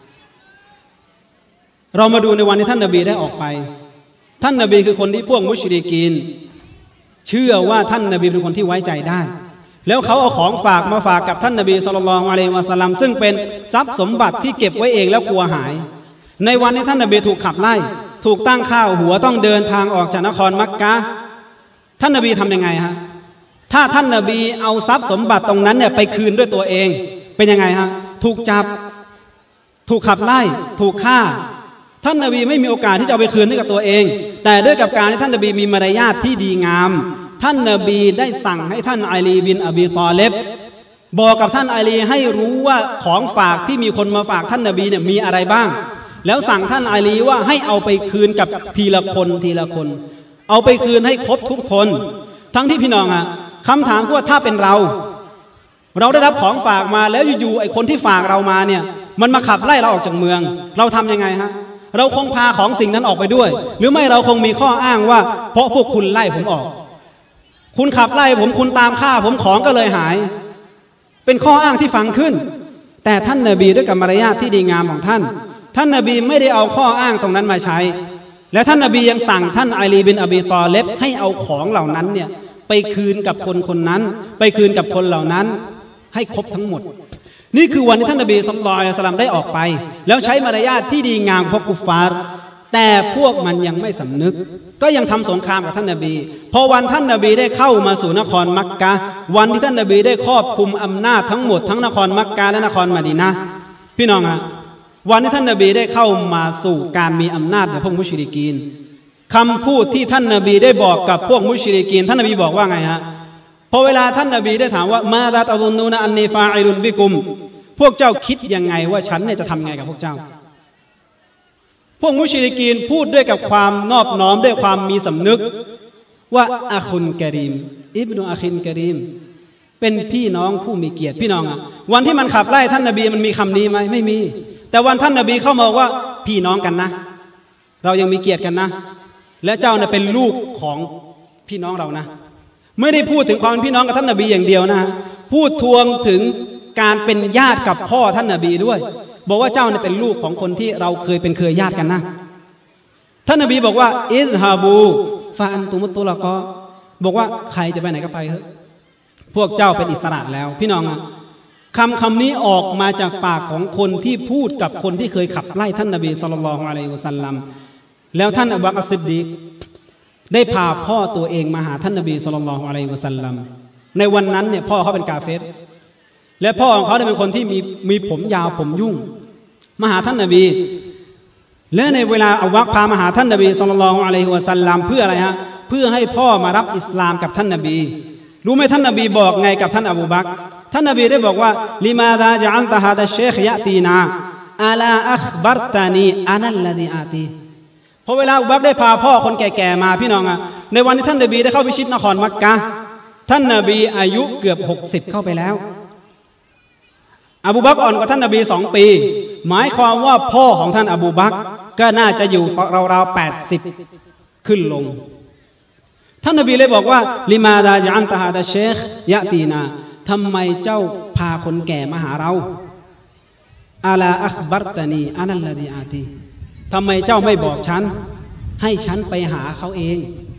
A: เรามาดูในวันที่ท่านนบีได้ออกไปท่านนบีคือคนที่พวกมุชริกีนเชื่อว่าท่านนบีเป็นคนที่ไว้ใจได้แล้วเขาเอาของฝากมาฝากกับท่านนบีศ็อลลัลลอฮุอะลัยฮิวะซัลลัมซึ่งเป็นทรัพย์สมบัติที่เก็บไว้เองแล้วกลัวหายในวันที่ท่านนบีถูกขับไล่ถูกตั้งข้าวหัวต้องเดินทางออกจากนครมักกะฮ์ท่านนบีทำยังไงฮะถ้าท่านนบีเอาทรัพย์สมบัติตรงนั้นเนี่ยไปคืนด้วยตัวเองเป็นยังไงฮะถูกจับถูกขับไล่ถูกฆ่าท่านนบีไม่มีโอกาสที่จะเอาไปคืนให้กับตัวเองแต่ด้วยกับการที่ท่านนบีมีมารยาทที่ดีงามท่านนบีได้สั่งให้ท่านอาลีบินอบีตอเลบบอกกับท่านอาลีให้รู้ว่าของฝากที่มีคนมาฝากท่านนบีเนี่ยมีอะไรบ้างแล้วสั่งท่านอาลีว่าให้เอาไปคืนกับทีละคนทีละคนเอาไปคืนให้ครบทุกคนทั้งที่พี่น้องอะคำถามคือว่าถ้าเป็นเราเราได้รับของฝากมาแล้วอยู่ๆไอ้คนที่ฝากเรามาเนี่ยมันมาขับไล่เราออกจากเมืองเราทำยังไงฮะเราคงพาของสิ่งนั้นออกไปด้วยหรือไม่เราคงมีข้ออ้างว่าเพราะพวกคุณไล่ผมออกคุณขับไล่ผมคุณตามฆ่าผมของก็เลยหายเป็นข้ออ้างที่ฟังขึ้นแต่ท่านนบีด้วยกับมารยาทที่ดีงามของท่านท่านนบีไม่ได้เอาข้ออ้างตรงนั้นมาใช้และท่านนบียังสั่งท่านอาลีบินอบีตอเลบให้เอาของเหล่านั้นเนี่ยไปคืนกับคนคนนั้นไปคืนกับคนเหล่านั้นให้ครบทั้งหมดนี่คือวันที่ท่านนบีศ็อลลัลลอฮุอะลัยฮิวะซัลลัมได้ออกไปแล้วใช้มารยาทที่ดีงามพวกกุฟฟาร์แต่พวกมันยังไม่สำนึกก็ยังทำสงครามกับท่านนบีพอวันท่านนบีได้เข้ามาสู่นครมักกะฮ์วันที่ท่านนบีได้ครอบคุมอำนาจทั้งหมดทั้งนครมักกะฮ์และนครมะดีนะห์พี่น้องอะวันที่ท่านนบีได้เข้ามาสู่การมีอำนาจกับพวกมุชริกีนคำพูดที่ท่านนบีได้บอกกับพวกมุชริกีนท่านนบีบอกว่าไงฮะพอเวลาท่านนบีได้ถามว่ามาซาตะซุนนูนะอันนีฟาอิลุนบิกุมพวกเจ้าคิดยังไงว่าฉันเนี่ยจะทำไงกับพวกเจ้าพวกมุชริกีนพูดด้วยกับความนอบน้อมด้วยความมีสำนึกว่าอาคุนกะรีมอิบนุอาคินกะรีมเป็นพี่น้องผู้มีเกียรติพี่น้องอ่ะวันที่มันขับไล่ท่านนบีมันมีคำนี้ไหมไม่มีแต่วันท่านนบีเข้ามาว่าพี่น้องกันนะเรายังมีเกียรติกันนะและเจ้าเนี่ยเป็นลูกของพี่น้องเรานะไม่ได้พูดถึงความเป็นพี่น้องกับท่านนบีอย่างเดียวนะพูดทวงถึงการเป็นญาติกับพ่อท่านนบีด้วยบอกว่าเจ้าเนี่ยเป็นลูกของคนที่เราเคยเป็นเคยญาติกันนะท่านนบีบอกว่าอิซฮาบูฟาอันตุมุตตุละกอบอกว่าใครจะไปไหนก็ไปเถอะพวกเจ้าเป็นอิสระแล้วพี่น้องอะคำคำนี้ออกมาจากปากของคนที่พูดกับคนที่เคยขับไล่ท่านนบีศ็อลลัลลอฮุอะลัยฮิวะซัลลัมแล้วท่านอบูบักร อัสซิดดีกได้พาพ่อตัวเองมาหาท่านนบีศ็อลลัลลอฮุอะลัยฮิวะซัลลัมในวันนั้นเนี่ยพ่อเขาเป็นกาเฟรและพ่อของเขาเป็นคนที่มีมีผมยาวผมยุ่งมาหาท่านนบีและในเวลาอบูบักรพามาหาท่านนบีศ็อลลัลลอฮุอะลัยฮิวะซัลลัมเพื่ออะไรฮะเพื่อให้พ่อมารับอิสลามกับท่านนบีรู้ไหมท่านนบีบอกไงกับท่านอบูบักรท่านนบีได้บอกว่าลิมาซาจะอัลตะฮาดะเชคยะตีนาอาลาอัคบัรตานีอานัลลดีอาตีพอเวลาอบูบักรได้พาพ่อคนแก่ๆมาพี่น้องอะในวันที่ท่านนบีได้เข้าพิชิตนครมักกะฮ์ท่านนบีอายุเกือบหกสิบเข้าไปแล้วอบูบักรอ่อนกว่าท่านนบีสองปีหมายความว่าพ่อของท่านอบูบักรก็น่าจะอยู่ราวๆแปดสิบขึ้นลงท่านนบีเลยบอกว่าลิมาดาจะอันตะฮาดะเชคยะตีนาทำไมเจ้าพาคนแก่มาหาเราอาลาอัคบัรตานีอานัลลดีอาตีทำไมเจ้าไม่บอกฉันให้ฉันไปหาเขาเอง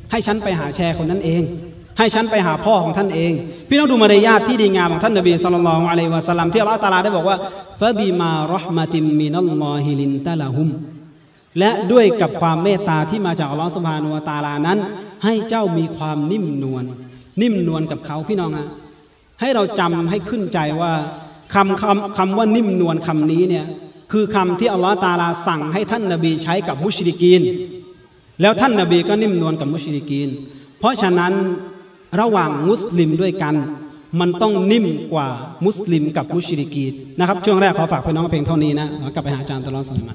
A: ให้ฉันไปหาแชร์คนนั้นเองให้ฉันไปหาพ่อของท่านเองพี่น้องดูมารยาทที่ดีงามของท่านนบีศ็อลลัลลอฮุอะลัยฮิวะซัลลัมที่อัลเลาะห์ตะอาลาได้บอกว่าฟะบิมาเราะห์มะติมมินัลลอฮิลินตะละฮุมและด้วยกับความเมตตาที่มาจากอัลเลาะห์ซุบฮานะฮูวะตะอาลานั้นให้เจ้ามีความนิ่มนวลนิ่มนวลกับเขาพี่น้องฮะให้เราจำให้ขึ้นใจว่าคำคำคำว่านิ่มนวลคำนี้เนี่ยคือคำที่อัลเลาะห์ตะอาลาสั่งให้ท่านนบีใช้กับมุชริกีนแล้วท่านนบีก็นิ่มนวลกับมุชริกีนเพราะฉะนั้นระหว่างมุสลิมด้วยกันมันต้องนิ่มกว่ามุสลิมกับมุชริกีนนะครับช่วงแรกขอฝากพี่น้องเพียงเท่านี้นะกลับไปหาอาจารย์ตลอดสมัย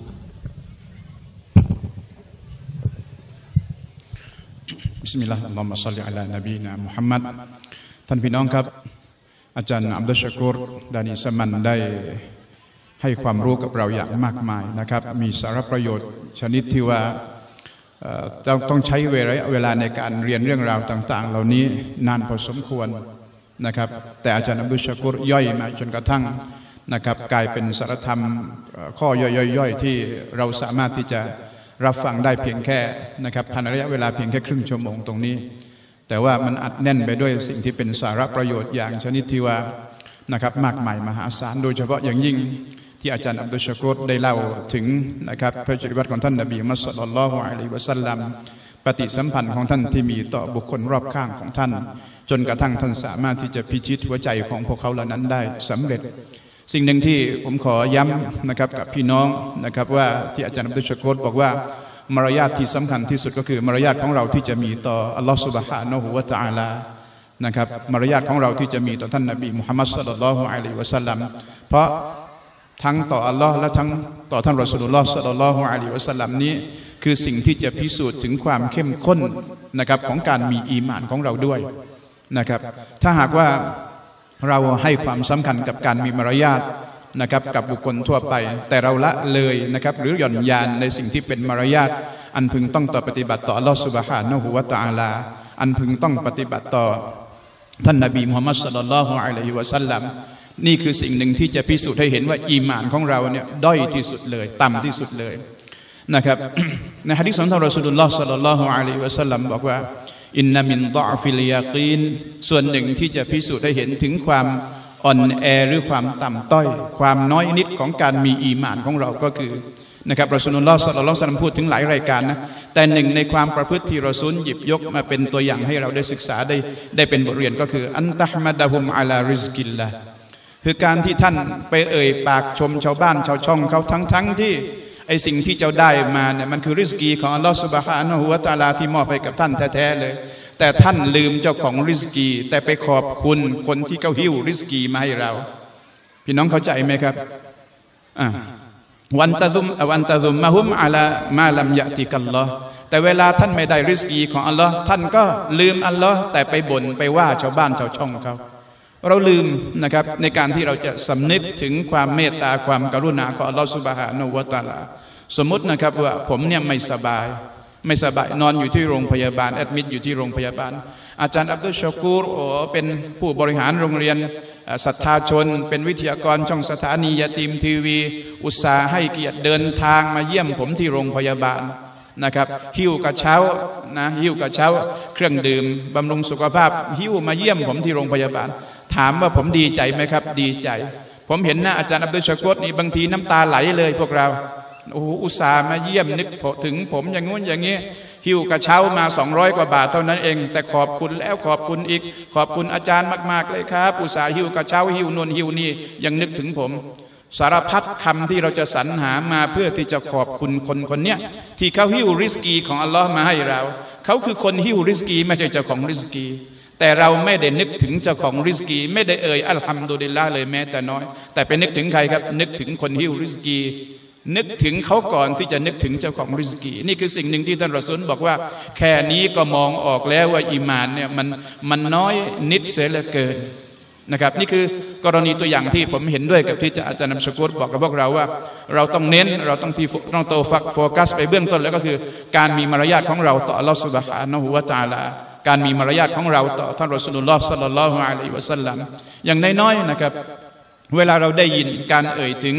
B: บิสมิลลาฮิรเราะห์มานุรเราะฮีม อัลลอฮุมมะศ็อลลิอะลานบีนะมุฮัมมัดท่านพี่น้องครับอาจารย์อับดุลชะกูรดานีสมันได้ให้ความรู้กับเราอย่างมากมายนะครับมีสาระประโยชน์ชนิดที่ว่าต้องต้องใช้เวลาเวลาในการเรียนเรื่องราวต่างๆเหล่านี้นานพอสมควรนะครับแต่อาจารย์อับดุลชะกูรย่อยมาจนกระทั่งนะครับกลายเป็นสารธรรมข้อย่อยๆที่เราสามารถที่จะรับฟังได้เพียงแค่นะครับภายในระยะเวลาเพียงแค่ครึ่งชั่วโมงตรงนี้แต่ว่ามันอัดแน่นไปด้วยสิ่งที่เป็นสาระประโยชน์อย่างชนิดที่ว่านะครับมากมายมหาศาลโดยเฉพาะอย่างยิ่งที่อาจารย์อับดุลชะกูรได้เล่าถึงนะครับพระจริยวัตรของท่านนบีมุฮัมมัดศ็อลลัลลอฮุอะลัยฮิวะซัลลัมปฏิสัมพันธ์ของท่านที่มีต่อบุคคลรอบข้างของท่านจนกระทั่งท่านสามารถที่จะพิชิตหัวใจของพวกเขาเหล่านั้นได้สำเร็จสิ่งหนึ่งที่ผมขอย้ำนะครับกับพี่น้องนะครับว่าที่อาจารย์อับดุลชะกูรบอกว่ามารยาทที่สำคัญที่สุดก็คือมารยาทของเราที่จะมีต่ออัลลอฮฺซุบฮานะฮูวะตะอาลานะครับมารยาทของเราที่จะมีต่อท่านนบีมุฮัมมัดศ็อลลัลลอฮุอะลัยฮิวะซัลลัมเพราะทั้งต่ออัลลอฮ์และทั้งต่อท่านรอซูลุลลอฮ์ศ็อลลัลลอฮุอะลัยฮิวะซัลลัมนี้คือสิ่งที่จะพิสูจน์ถึงความเข้มข้นนะครับของการมีอีหม่านของเราด้วยนะครับถ้าหากว่าเราให้ความสำคัญกับการมีมารยาทนะครับกับบุคคลทั่วไปแต่เราละเลยนะครับหรือหย่อนยานในสิ่งที่เป็นมารยาทอันพึงต้องต่อปฏิบัติต่ออัลลอฮฺซุบฮานะฮูวะตะอาลาอันพึงต้องปฏิบัติต่อท่านนบีมุฮัมมัดศ็อลลัลลอฮุอะลัยฮิวะซัลลัมนี่คือสิ่งหนึ่งที่จะพิสูจน์ให้เห็นว่าอีหม่านของเราเนี่ยด้อยที่สุดเลยต่ำที่สุดเลยนะครับในหะดีษของท่านรอซูลุลลอฮ์ศ็อลลัลลอฮุอะลัยฮิวะซัลลัมบอกว่าอินนามินฎอฟิลยากีนส่วนหนึ่งที่จะพิสูจน์ให้เห็นถึงความอ่อนแอหรือความต่ำต้อยความน้อยนิดของการมีอีหม่านของเราก็คือนะครับรอซูลุลลอฮ์ศ็อลลัลลอฮุอะลัยฮิวะซัลลัมพูดถึงหลายรายการนะแต่หนึ่งในความประพฤติที่รอซูลหยิบยกมาเป็นตัวอย่างให้เราได้ศึกษาได้ได้เป็นบทเรียนก็คืออันตะฮ์มะดะฮุมอะลาริซกิลลาห์คือการที่ท่านไปเอ่ยปากชมชาวบ้านชาวช่องเขาทั้งทั้งที่ไอสิ่งที่เจ้าได้มาเนี่ยมันคือริสกีของอัลลอฮฺซุบฮานะฮูวะตะอาลาที่มอบให้กับท่านแท้ๆเลยแต่ท่านลืมเจ้าของริสกีแต่ไปขอบคุณคนที่เขาหิ้วริสกีมาให้เราพี่น้องเข้าใจไหมครับอ่าวันตะซุมวันตะซุมมะฮุมอะลามาลัมยะติกัลลอฮ์แต่เวลาท่านไม่ได้ริสกีของอัลลอฮ์ท่านก็ลืมอัลลอฮ์แต่ไปบ่นไปว่าชาวบ้านชาวช่องเขาเราลืมนะครับในการที่เราจะสำนึกถึงความเมตตาความกรุณาของอัลลอฮฺซุบฮานะฮูวะตะอาลาสมมตินะครับว่าผมเนี่ยไม่สบายไม่สบายนอนอยู่ที่โรงพยาบาลแอดมิดอยู่ที่โรงพยาบาลอาจารย์อับดุลชะกูรโอ้เป็นผู้บริหารโรงเรียนศรัทธาชนเป็นวิทยากรช่องสถานียาตีมทีวีอุตส่าห์ให้เกียรติเดินทางมาเยี่ยมผมที่โรงพยาบาลนะครับหิ้วกระเช้านะหิ้วกระเช้าเครื่องดื่มบำรุงสุขภาพหิ้วมาเยี่ยมผมที่โรงพยาบาลถามว่าผมดีใจไหมครับดีใจผมเห็นหน้าอาจารย์อับดุลชะกูรนี่บางทีน้ำตาไหลเลยพวกเราโอ้โหอุตส่าห์มาเยี่ยมนึกถึงผมอย่างงู้นอย่างนี้หิ้วกระเช้ามาสองร้อยกว่าบาทเท่านั้นเองแต่ขอบคุณแล้วขอบคุณอีกขอบคุณอาจารย์มากๆเลยครับอุตส่าห์หิ้วกระเช้าหิ้วนวลหิ้วนี่ยังนึกถึงผมสารพัดคำที่เราจะสรรหามาเพื่อที่จะขอบคุณคนคนเนี้ยที่เขาหิ้วริสกีของอัลลอฮ์มาให้เราเขาคือคนหิ้วริสกีไม่ใช่เจ้าของริสกีแต่เราไม่ได้นึกถึงเจ้าของริสกีไม่ได้เอ่ยอัลฮัมดุลิลลาห์เลยแม้แต่น้อยแต่ไปนึกถึงใครครับนึกถึงคนหิ้วริสกีนึกถึงเขาก่อนที่จะนึกถึงเจ้าของริสกีนี่คือสิ่งหนึ่งที่ท่านรอซูลบอกว่าแค่นี้ก็มองออกแล้วว่าอีหม่านเนี่ยมันมันน้อยนิดเสียเหลือเกินนะครับนี่คือกรณีตัวอย่างที่ผมเห็นด้วยกับที่อาจารย์อับดุลชะกูรบอกกับพวกเราว่าเราต้องเน้นเราต้องที่ต้องโตฟักโฟกัสไปเบื้องต้นแล้วก็คือการมีมารยาทของเราต่ออัลลอฮฺซุบฮานะฮูวะตะอาลาการมีมารยาทของเราต่อท่านรอซูลุลลอฮ์ศ็อลลัลลอฮุอะลัยฮิวะซัลลัมอย่างน้อยๆนะครับเวลาเราได้ยินการเอ่ยถึง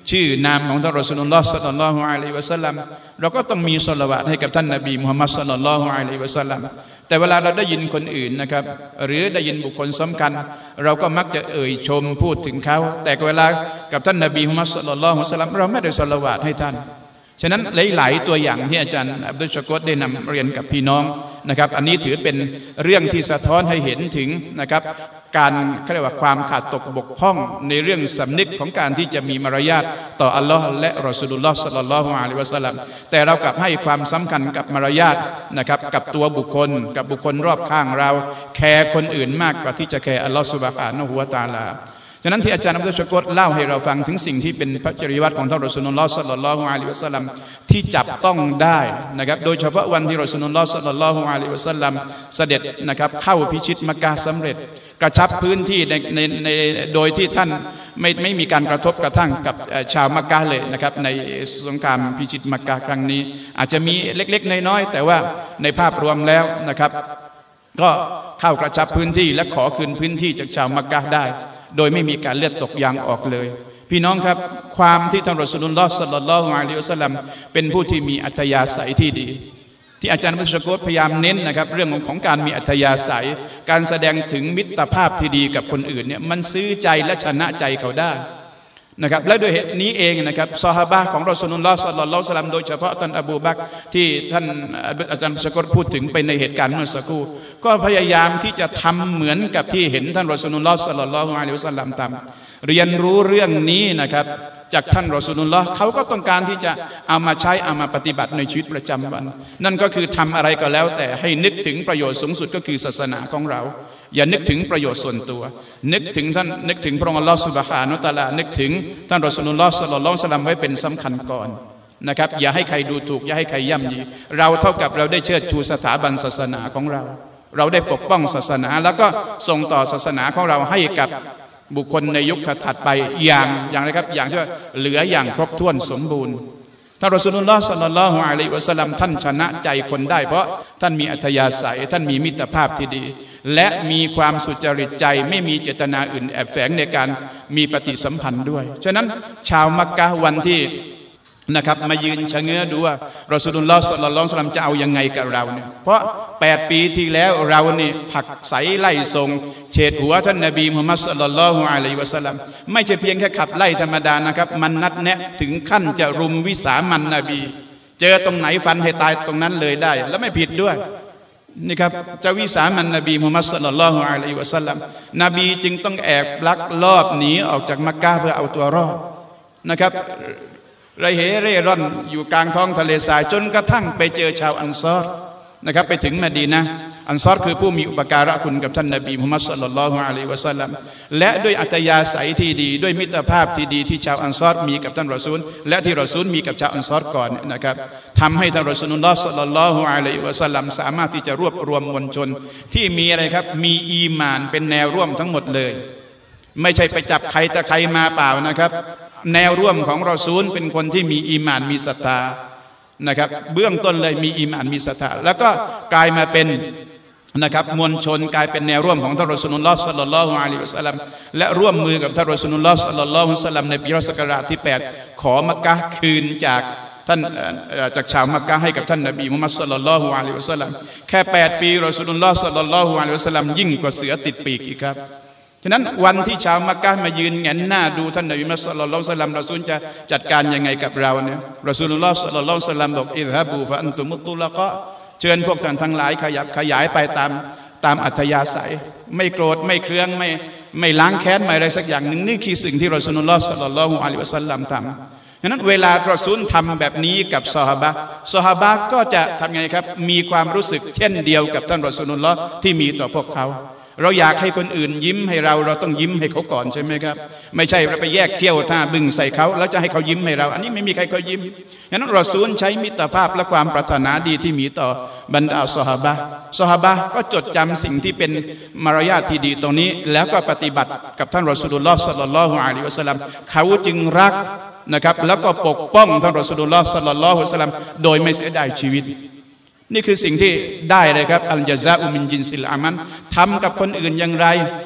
B: ชื่อนามของท่านรอซูลุลลอฮ์ศ็อลลัลลอฮุอะลัยฮิวะซัลลัมเราก็ต้องมีศอลาวาตให้กับท่านนบีมุฮัมมัดศ็อลลัลลอฮุอะลัยฮิวะซัลลัมแต่เวลาเราได้ยินคนอื่นนะครับหรือได้ยินบุคคลสำคัญเราก็มักจะเอ่ยชมพูดถึงเขาแต่เวลากับท่านนบีมุฮัมมัดศ็อลลัลลอฮุอะลัยฮิวะซัลลัมเราไม่ได้ศอลาวาตให้ท่านฉะนั้นหลายๆตัวอย่างที่อาจารย์อับดุลชะกูรได้นำเรียนกับพี่น้องนะครับอันนี้ถือเป็นเรื่องที่สะท้อนให้เห็นถึงนะครับการเรียกว่าความขาดตกบกพร่องในเรื่องสำนึกของการที่จะมีมารยาทต่ออัลลอฮ์และรอซูลุลลอฮ์ศ็อลลัลลอฮุอะลัยฮิวะซัลลัมแต่เรากลับให้ความสำคัญกับมารยาทนะครับกับตัวบุคคลกับบุคคลรอบข้างเราแคร์คนอื่นมากกว่าที่จะแคร์อัลลอฮ์ซุบฮานะฮูวะตะอาลาฉะนั้นที่อาจารย์อับดุลชะกูรเล่าให้เราฟังถึงสิ่งที่เป็นพระจริยวัตรของท่านรอซูลุลลอฮ์ศ็อลลัลลอฮุอะลัยฮิวะซัลลัมที่จับต้องได้นะครับโดยเฉพาะวันที่รอซูลุลลอฮ์ศ็อลลัลลอฮุอะลัยฮิวะซัลลัมเสด็จนะครับเข้าพิชิตมักกะฮ์สำเร็จกระชับพื้นที่ในในในโดยที่ท่านไม่ไม่มีการกระทบกระทั่งกับชาวมักกะฮ์เลยนะครับในสงครามพิชิตมักกะฮ์ครั้งนี้อาจจะมีเล็กๆน้อยๆแต่ว่าในภาพรวมแล้วนะครับก็เข้ากระชับพื้นที่และขอคืนพื้นที่จากชาวมักกะฮ์ได้โดยไม่มีการเลือดตกยางออกเลยพี่น้องครับความที่ท่านรอซูลุลลอฮ์ศ็อลลัลลอฮุอะลัยฮิวะซัลลัมเป็นผู้ที่มีอัธยาศัยที่ดีที่อาจารย์อับดุลชะกูรพยายามเน้นนะครับเรื่องของการมีอัธยาศัยการแสดงถึงมิตรภาพที่ดีกับคนอื่นเนี่ยมันซื้อใจและชนะใจเขาได้นะครับและด้วยเหตุนี้เองนะครับซอฮาบะห์ของรอซูลุลลอฮ์ศ็อลลัลลอฮุอะลัยฮิวะซัลลัมโดยเฉพาะท่านอบูบักรที่ท่านอาจารย์ชะกูรพูดถึงไปในเหตุการณ์เมื่อสักครู่ก็พยายามที่จะทำเหมือนกับที่เห็นท่านรอซูลุลลอฮ์ศ็อลลัลลอฮุอะลัยฮิวะซัลลัมทำเรียนรู้เรื่องนี้นะครับจากท่านรอซูลุลลอฮ์เขาก็ต้องการที่จะเอามาใช้เอามาปฏิบัติในชีวิตประจำวันนั่นก็คือทำอะไรก็แล้วแต่ให้นึกถึงประโยชน์สูงสุดก็คือศาสนาของเราอย่านึกถึงประโยชน์ส่วนตัวนึกถึงท่านนึกถึงพระองค์อัลลอฮฺซุบฮานะฮูวะตะอาลานึกถึงท่านรอซูลุลลอฮ์ศ็อลลัลลอฮุอะลัยฮิวะซัลลัมไว้เป็นสำคัญก่อนนะครับอย่าให้ใครดูถูกอย่าให้ใครย่ำยีเราเท่ากับเราได้เชิดชูสถาบันศาสนาของเราเราได้ปกป้องศาสนาแล้วก็ส่งต่อศาสนาของเราให้กับบุคคลในยุคถัดไปอย่างอย่างไรครับอย่างที่ว่าเหลืออย่างครบถ้วนสมบูรณ์ท่านรอซูลุลลอฮ์ศ็อลลัลลอฮุอะลัยฮิวะซัลลัมท่านชนะใจคนได้เพราะท่านมีอัธยาศัยท่านมีมิตรภาพที่ดีและมีความสุจริตใจไม่มีเจตนาอื่นแอบแฝงในการมีปฏิสัมพันธ์ด้วยฉะนั้นชาวมักกะฮ์วันที่นะครับมายืนชะเง้อดูว่ารอซูลุลลอฮ์ศ็อลลัลลอฮุอะลัยฮิวะซัลลัมจะเอายังไงกับเราเนี่ยเพราะแปดปีที่แล้วเรานี่ผลักไสไล่ส่งเฉดหัวท่านนบีมุฮัมมัดศ็อลลัลลอฮุอะลัยฮิวะซัลลัมไม่ใช่เพียงแค่ขับไล่ธรรมดานะครับมันนัดแนะถึงขั้นจะรุมวิสามันนบีเจอตรงไหนฟันให้ตายตรงนั้นเลยได้และไม่ผิดด้วยนี่ครับจะวิสามันนบีมุฮัมมัดศ็อลลัลลอฮุอะลัยฮิวะซัลลัมนบีจึงต้องแอบลักลอบหนีออกจากมักกะฮ์เพื่อเอาตัวรอดนะครับไรเหเร่ร่อนอยู่กลางท้องทะเลทรายจนกระทั่งไปเจอชาวอันซอรนะครับไปถึงมะดีนะห์อันซอรคือผู้มีอุปการะคุณกับท่านนบีมุฮัมมัดศ็อลลัลลอฮุอะลัยฮิวะซัลลัมและด้วยอัตยาศัยที่ดีด้วยมิตรภาพที่ดีที่ชาวอันซอรมีกับท่านรอซูลและที่รอซูลมีกับชาวอันซอรก่อนนะครับทำให้ท่านรอซูลุลลอฮ์ศ็อลลัลลอฮุอะลัยฮิวะซัลลัมสามารถที่จะรวบรวมมวลชนที่มีอะไรครับมีอีหม่านเป็นแนวร่วมทั้งหมดเลยไม่ใช่ไปจับใครแต่ใครมาเปล่านะครับแนวร่วมของรอซูลเป็นคนที่มีอีหม่านมีศรัทธานะครับเบื้องต้นเลยมีอีหม่านมีศรัทธาแล้วก็กลายมาเป็นนะครับมวลชนกลายเป็นแนวร่วมของท่านรอซูลุลลอฮ์ศ็อลลัลลอฮุอะลัยฮิวะซัลลัมและร่วมมือกับท่านรอซูลุลลอฮ์ศ็อลลัลลอฮุอะลัยฮิวะซัลลัมในปีรอศักราชที่แปดขอมักกะฮ์คืนจากท่านจากชาวมักกะฮ์ให้กับท่านนบีมุฮัมมัดศ็อลลัลลอฮุอะลัยฮิวะซัลลัมแค่แปดปีรอซูลุลลอฮ์ศ็อลลัลลอฮุอะลัยฮิวะซัลลัมยิ่งกว่าเสือติดปีกอีกครับฉะนั้นวันที่ชาวมักกะฮ์มายืนแงนหน้าดูท่านนบีมุฮัมมัดศ็อลลัลลอฮุอะลัยฮิวะซัลลัมรอซูลจะจัดการยังไงกับเราเนี่ยรอซูลุลลอฮ์ศ็อลลัลลอฮุอะลัยฮิวะซัลลัมบอกอิซฮะบูฟะอันตุมุตุลกะเชิญพวกท่านทั้งหลายขยับขยายไปตามตามอัธยาศัยไม่โกรธไม่เคืองไม่ไม่ล้างแค้นไม่อะไรสักอย่างหนึ่งนี่คือสิ่งที่รอซูลุลลอฮ์ศ็อลลัลลอฮุอะลัยฮิวะซัลลัมทำฉะนั้นเวลารอซูลทำแบบนี้กับซอฮาบะห์ซอฮาบะห์ก็จะทำไงครับมีความรู้สึกเช่นเดียวกับท่านรอซูลุลลอฮ์ที่มีต่อพวกเขาเราอยากให้คนอื่นยิ้มให้เราเราต้องยิ้มให้เขาก่อนใช่ไหมครับไม่ใช่เราไปแยกเขี้ยวท่าบึ้งใส่เขาแล้วจะให้เขายิ้มให้เราอันนี้ไม่มีใครเขายิ้มฉะนั้นรอซูลใช้มิตรภาพและความปรารถนาดีที่มีต่อบรรดาซอฮาบะห์ซอฮาบะห์ก็จดจำสิ่งที่เป็นมารยาทที่ดีตรงนี้แล้วก็ปฏิบัติกับท่านรอซูลุลลอฮ์ศ็อลลัลลอฮุอะลัยฮิวะซัลลัมเขาจึงรักนะครับแล้วก็ปกป้องท่านรอซูลุลลอฮ์ศ็อลลัลลอฮุอะลัยฮิวะซัลลัมโดยไม่เสียดายชีวิตนี่คือสิ่งที่ได้เลยครับอัลญะซาอุมินจินซิลอามัลทำกับคนอื่นอย่างไร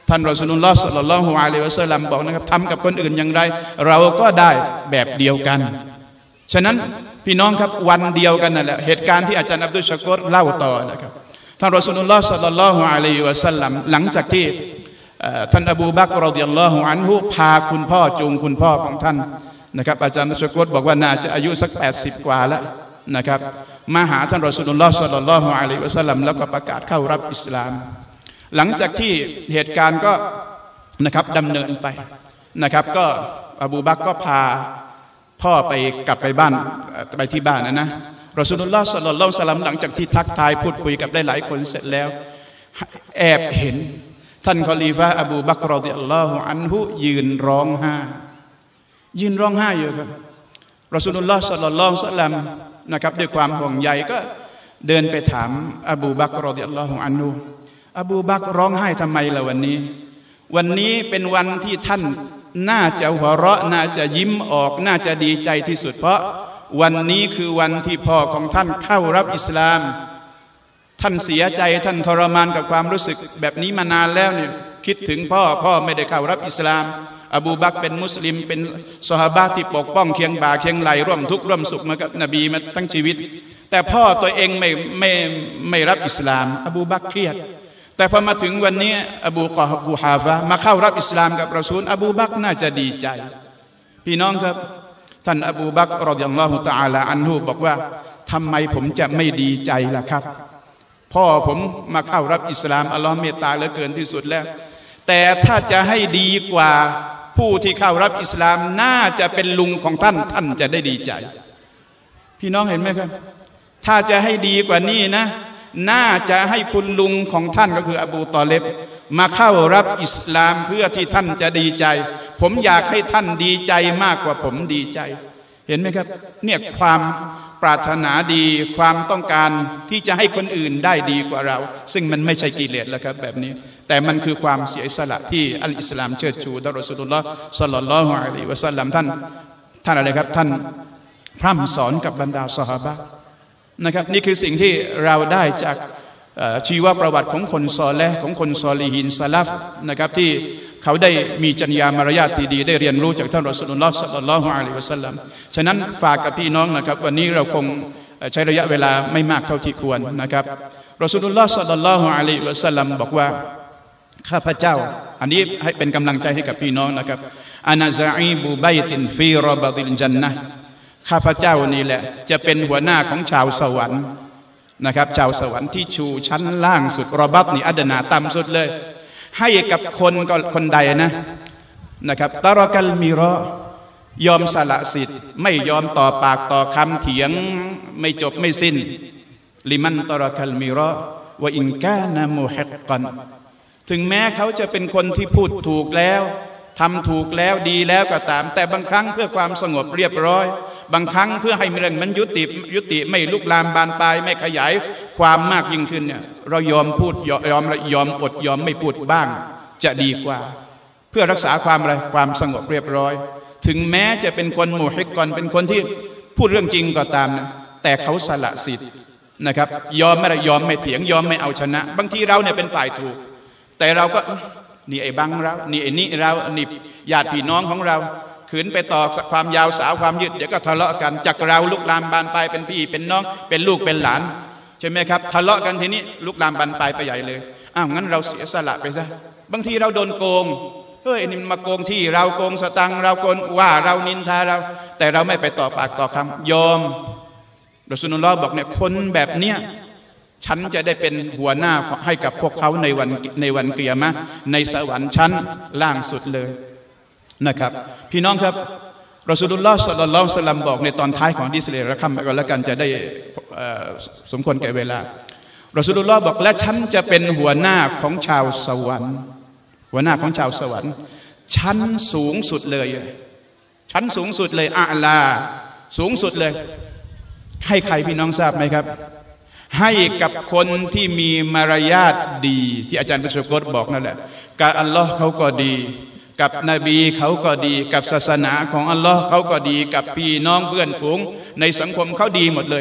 B: ท่านรอซูลุลลอฮ์ ศ็อลลัลลอฮุอะลัยฮิวะซัลลัมบอกนะครับทำกับคนอื่นอย่างไรเราก็ได้แบบเดียวกันฉะนั้นพี่น้องครับวันเดียวกันนั่นแหละเหตุการณ์ที่อาจารย์อับดุลชะกูรเล่าต่อนะครับท่านรอซูลุลลอฮ์ ศ็อลลัลลอฮุอะลัยฮิวะซัลลัมหลังจากที่ท่านอบูบักร รอฎิยัลลอฮุอันฮุพาคุณพ่อจูงคุณพ่อของท่านนะครับอาจารย์อับดุลชะกูรบอกว่าน่าจะอายุสักแปดสิบกว่าแล้วนะครับมาหาท่านรอซูลุลลอฮ์ ศ็อลลัลลอฮุอะลัยฮิวะซัลลัมแล้วก็ประกาศเข้ารับอิสลามหลังจากที่เหตุการณ์ก็นะครับดำเนินไปนะครับก็อบูบักรก็พาพ่อไปกลับไปบ้านไปที่บ้านนะนะรอซูลุลลอฮ์ ศ็อลลัลลอฮุอะลัยฮิวะซัลลัมหลังจากที่ทักทายพูดคุยกับได้หลายคนเสร็จแล้วแอบเห็นท่านคอลีฟะห์อบูบักร รอฎิยัลลอฮุอันฮุยืนร้องไห้ยืนร้องไห้อยู่ครับรอซูลุลลอฮ์ ศ็อลลัลลอฮุอะลัยฮิวะซัลลัมนะครับด้วยความห่วงใยก็เดินไปถามอบูบักร รอฎิยัลลอฮุอันฮุอบูบักรร้องไห้ทำไมล่ะวันนี้วันนี้เป็นวันที่ท่านน่าจะหัวเราะน่าจะยิ้มออกน่าจะดีใจที่สุดเพราะวันนี้คือวันที่พ่อของท่านเข้ารับอิสลามท่านเสียใจท่านทรมานกับความรู้สึกแบบนี้มานานแล้วเนี่ยคิดถึงพ่อพ่อไม่ได้เข้ารับอิสลามอบูบักรเป็นมุสลิมเป็นซอฮาบะห์ที่ปกป้องเคียงบ่าเคียงไหลร่วมทุกข์ร่วมสุขมากับนบีมาทั้งชีวิตแต่พ่อตัวเองไม่ไม่ไม่รับอิสลามอบูบักรเครียดแต่พอมาถึงวันนี้อบูกูฮาฟะมาเข้ารับอิสลามกับรอซูลอบูบักรน่าจะดีใจพี่น้องครับท่านอบูบักร รอฎิยัลลอฮุตะอาลาอันฮุบอกว่าทำไมผมจะไม่ดีใจล่ะครับพ่อผมมาเข้ารับอิสลามอัลลอฮ์เมตตาเหลือเกินที่สุดแล้วแต่ถ้าจะให้ดีกว่าผู้ที่เข้ารับอิสลามน่าจะเป็นลุงของท่านท่านจะได้ดีใจพี่น้องเห็นไหมครับถ้าจะให้ดีกว่านี้นะน่าจะให้คุณลุงของท่านก็คืออบูตอเลบมาเข้ารับอิสลามเพื่อที่ท่านจะดีใจผมอยากให้ท่านดีใจมากกว่าผมดีใจเห็นไหมครับเนี่ยความปรารถนาดีความต้องการที่จะให้คนอื่นได้ดีกว่าเราซึ่งมันไม่ใช่กิเลสแล้วครับแบบนี้แต่มันคือความเสียสละที่อัลอิสลามเชิดชูท่านรอซูลุลลอฮ์ ศ็อลลัลลอฮุอะลัยฮิวะซัลลัมท่านท่านอะไรครับท่านพร่ำสอนกับบรรดาซอฮาบะห์นะครับนี่คือสิ่งที่เราได้จากชีวประวัติของคนซอเลห์ของคนซอลีฮีนซะลัฟนะครับที่เขาได้มีจรรยามารยาทที่ดีได้เรียนรู้จากท่านรอซูลุลลอฮ์ ศ็อลลัลลอฮุอะลัยฮิวะซัลลัมฉะนั้นฝากกับพี่น้องนะครับวันนี้เราคงใช้ระยะเวลาไม่มากเท่าที่ควรนะครับรอซูลุลลอฮ์ ศ็อลลัลลอฮุอะลัยฮิวะซัลลัมบอกว่าข้าพเจ้าอันนี้ให้เป็นกำลังใจให้กับพี่น้องนะครับอานาซะอีบุบัยตินฟีรอบะติลญันนะห์ข้าพเจ้านี่แหละจะเป็นหัวหน้าของชาวสวรรค์นะครับชาวสวรรค์ที่ชูชั้นล่างสุดรอบัตนี่อัดนาต่ำสุดเลยให้กับคนก็คนใดนะนะครับตะรอกัลมิรอยอมสละสิทธิ์ไม่ยอมต่อปากต่อคำเถียงไม่จบไม่สิ้นลิมันตะรอกัลมิรอวะอินกานะมุฮิกกันถึงแม้เขาจะเป็นคนที่พูดถูกแล้วทำถูกแล้วดีแล้วก็ตามแต่บางครั้งเพื่อความสงบเรียบร้อยบางครั้งเพื่อให้เรื่องมันยุติยุติไม่ลุกลามบานปลายไม่ขยายความมากยิ่งขึ้นเนี่ยเรายอมพูดยอมยอมอดยอมไม่พูดบ้างจะดีกว่าเพื่อรักษาความอะไรความสงบเรียบร้อยถึงแม้จะเป็นคนมุฮิกก่อนเป็นคนที่พูดเรื่องจริงก็ตามนะแต่เขาสละสิทธิ์นะครับยอมไม่ได้ยอมไม่เถียงยอมไม่เอาชนะบางทีเราเนี่ยเป็นฝ่ายถูกแต่เราก็นี่ไอ้บังเรานี่ไอ้นี่เรานี่ญาติพี่น้องของเราขืนไปต่อความยาวสาวความยืดเดี๋ยวก็ทะเลาะกันจากเราลุกลามบานปลายเป็นพี่เป็นน้องเป็นลูกเป็นหลานใช่ไหมครับทะเลาะกันทีนี้ลุกลามบานปลายไปใหญ่เลยอ้าวงั้นเราเสียสละไปซะบางทีเราโดนโกงเฮ้ยนี่มาโกงที่เราโกงสตังเราโกงว่าเรานินทาเราแต่เราไม่ไปต่อปากต่อคำยอมรอซูลุลลอฮ์บอกเนี่ยคนแบบเนี้ยฉันจะได้เป็นหัวหน้าให้กับพวกเขาในวันในวันกิยามะห์ในสวรรค์ชั้นล่างสุดเลยนะครับพี่น้องครับรอซูลุลลอฮ์ ศ็อลลัลลอฮุอะลัยฮิวะซัลลัมบอกในตอนท้ายของหะดีษเลยละคำไปก่อนแล้วกันจะได้สมควรแก่เวลารอซูลุลลอฮ์บอกและฉันจะเป็นหัวหน้าของชาวสวรรค์หัวหน้าของชาวสวรรค์ชั้นสูงสุดเลยชั้นสูงสุดเลยอาลาสูงสุดเลยให้ใครพี่น้องทราบไหมครับให้กับคนที่มีมารยาทดีที่อาจารย์ประสบกฏบอกนั่นแหละกับอัลลอฮ์เขาก็ดีกับนบีเขาก็ดีกับศาสนาของอัลลอฮ์เขาก็ดีกับพี่น้องเพื่อนฝูงในสังคมเขาดีหมดเลย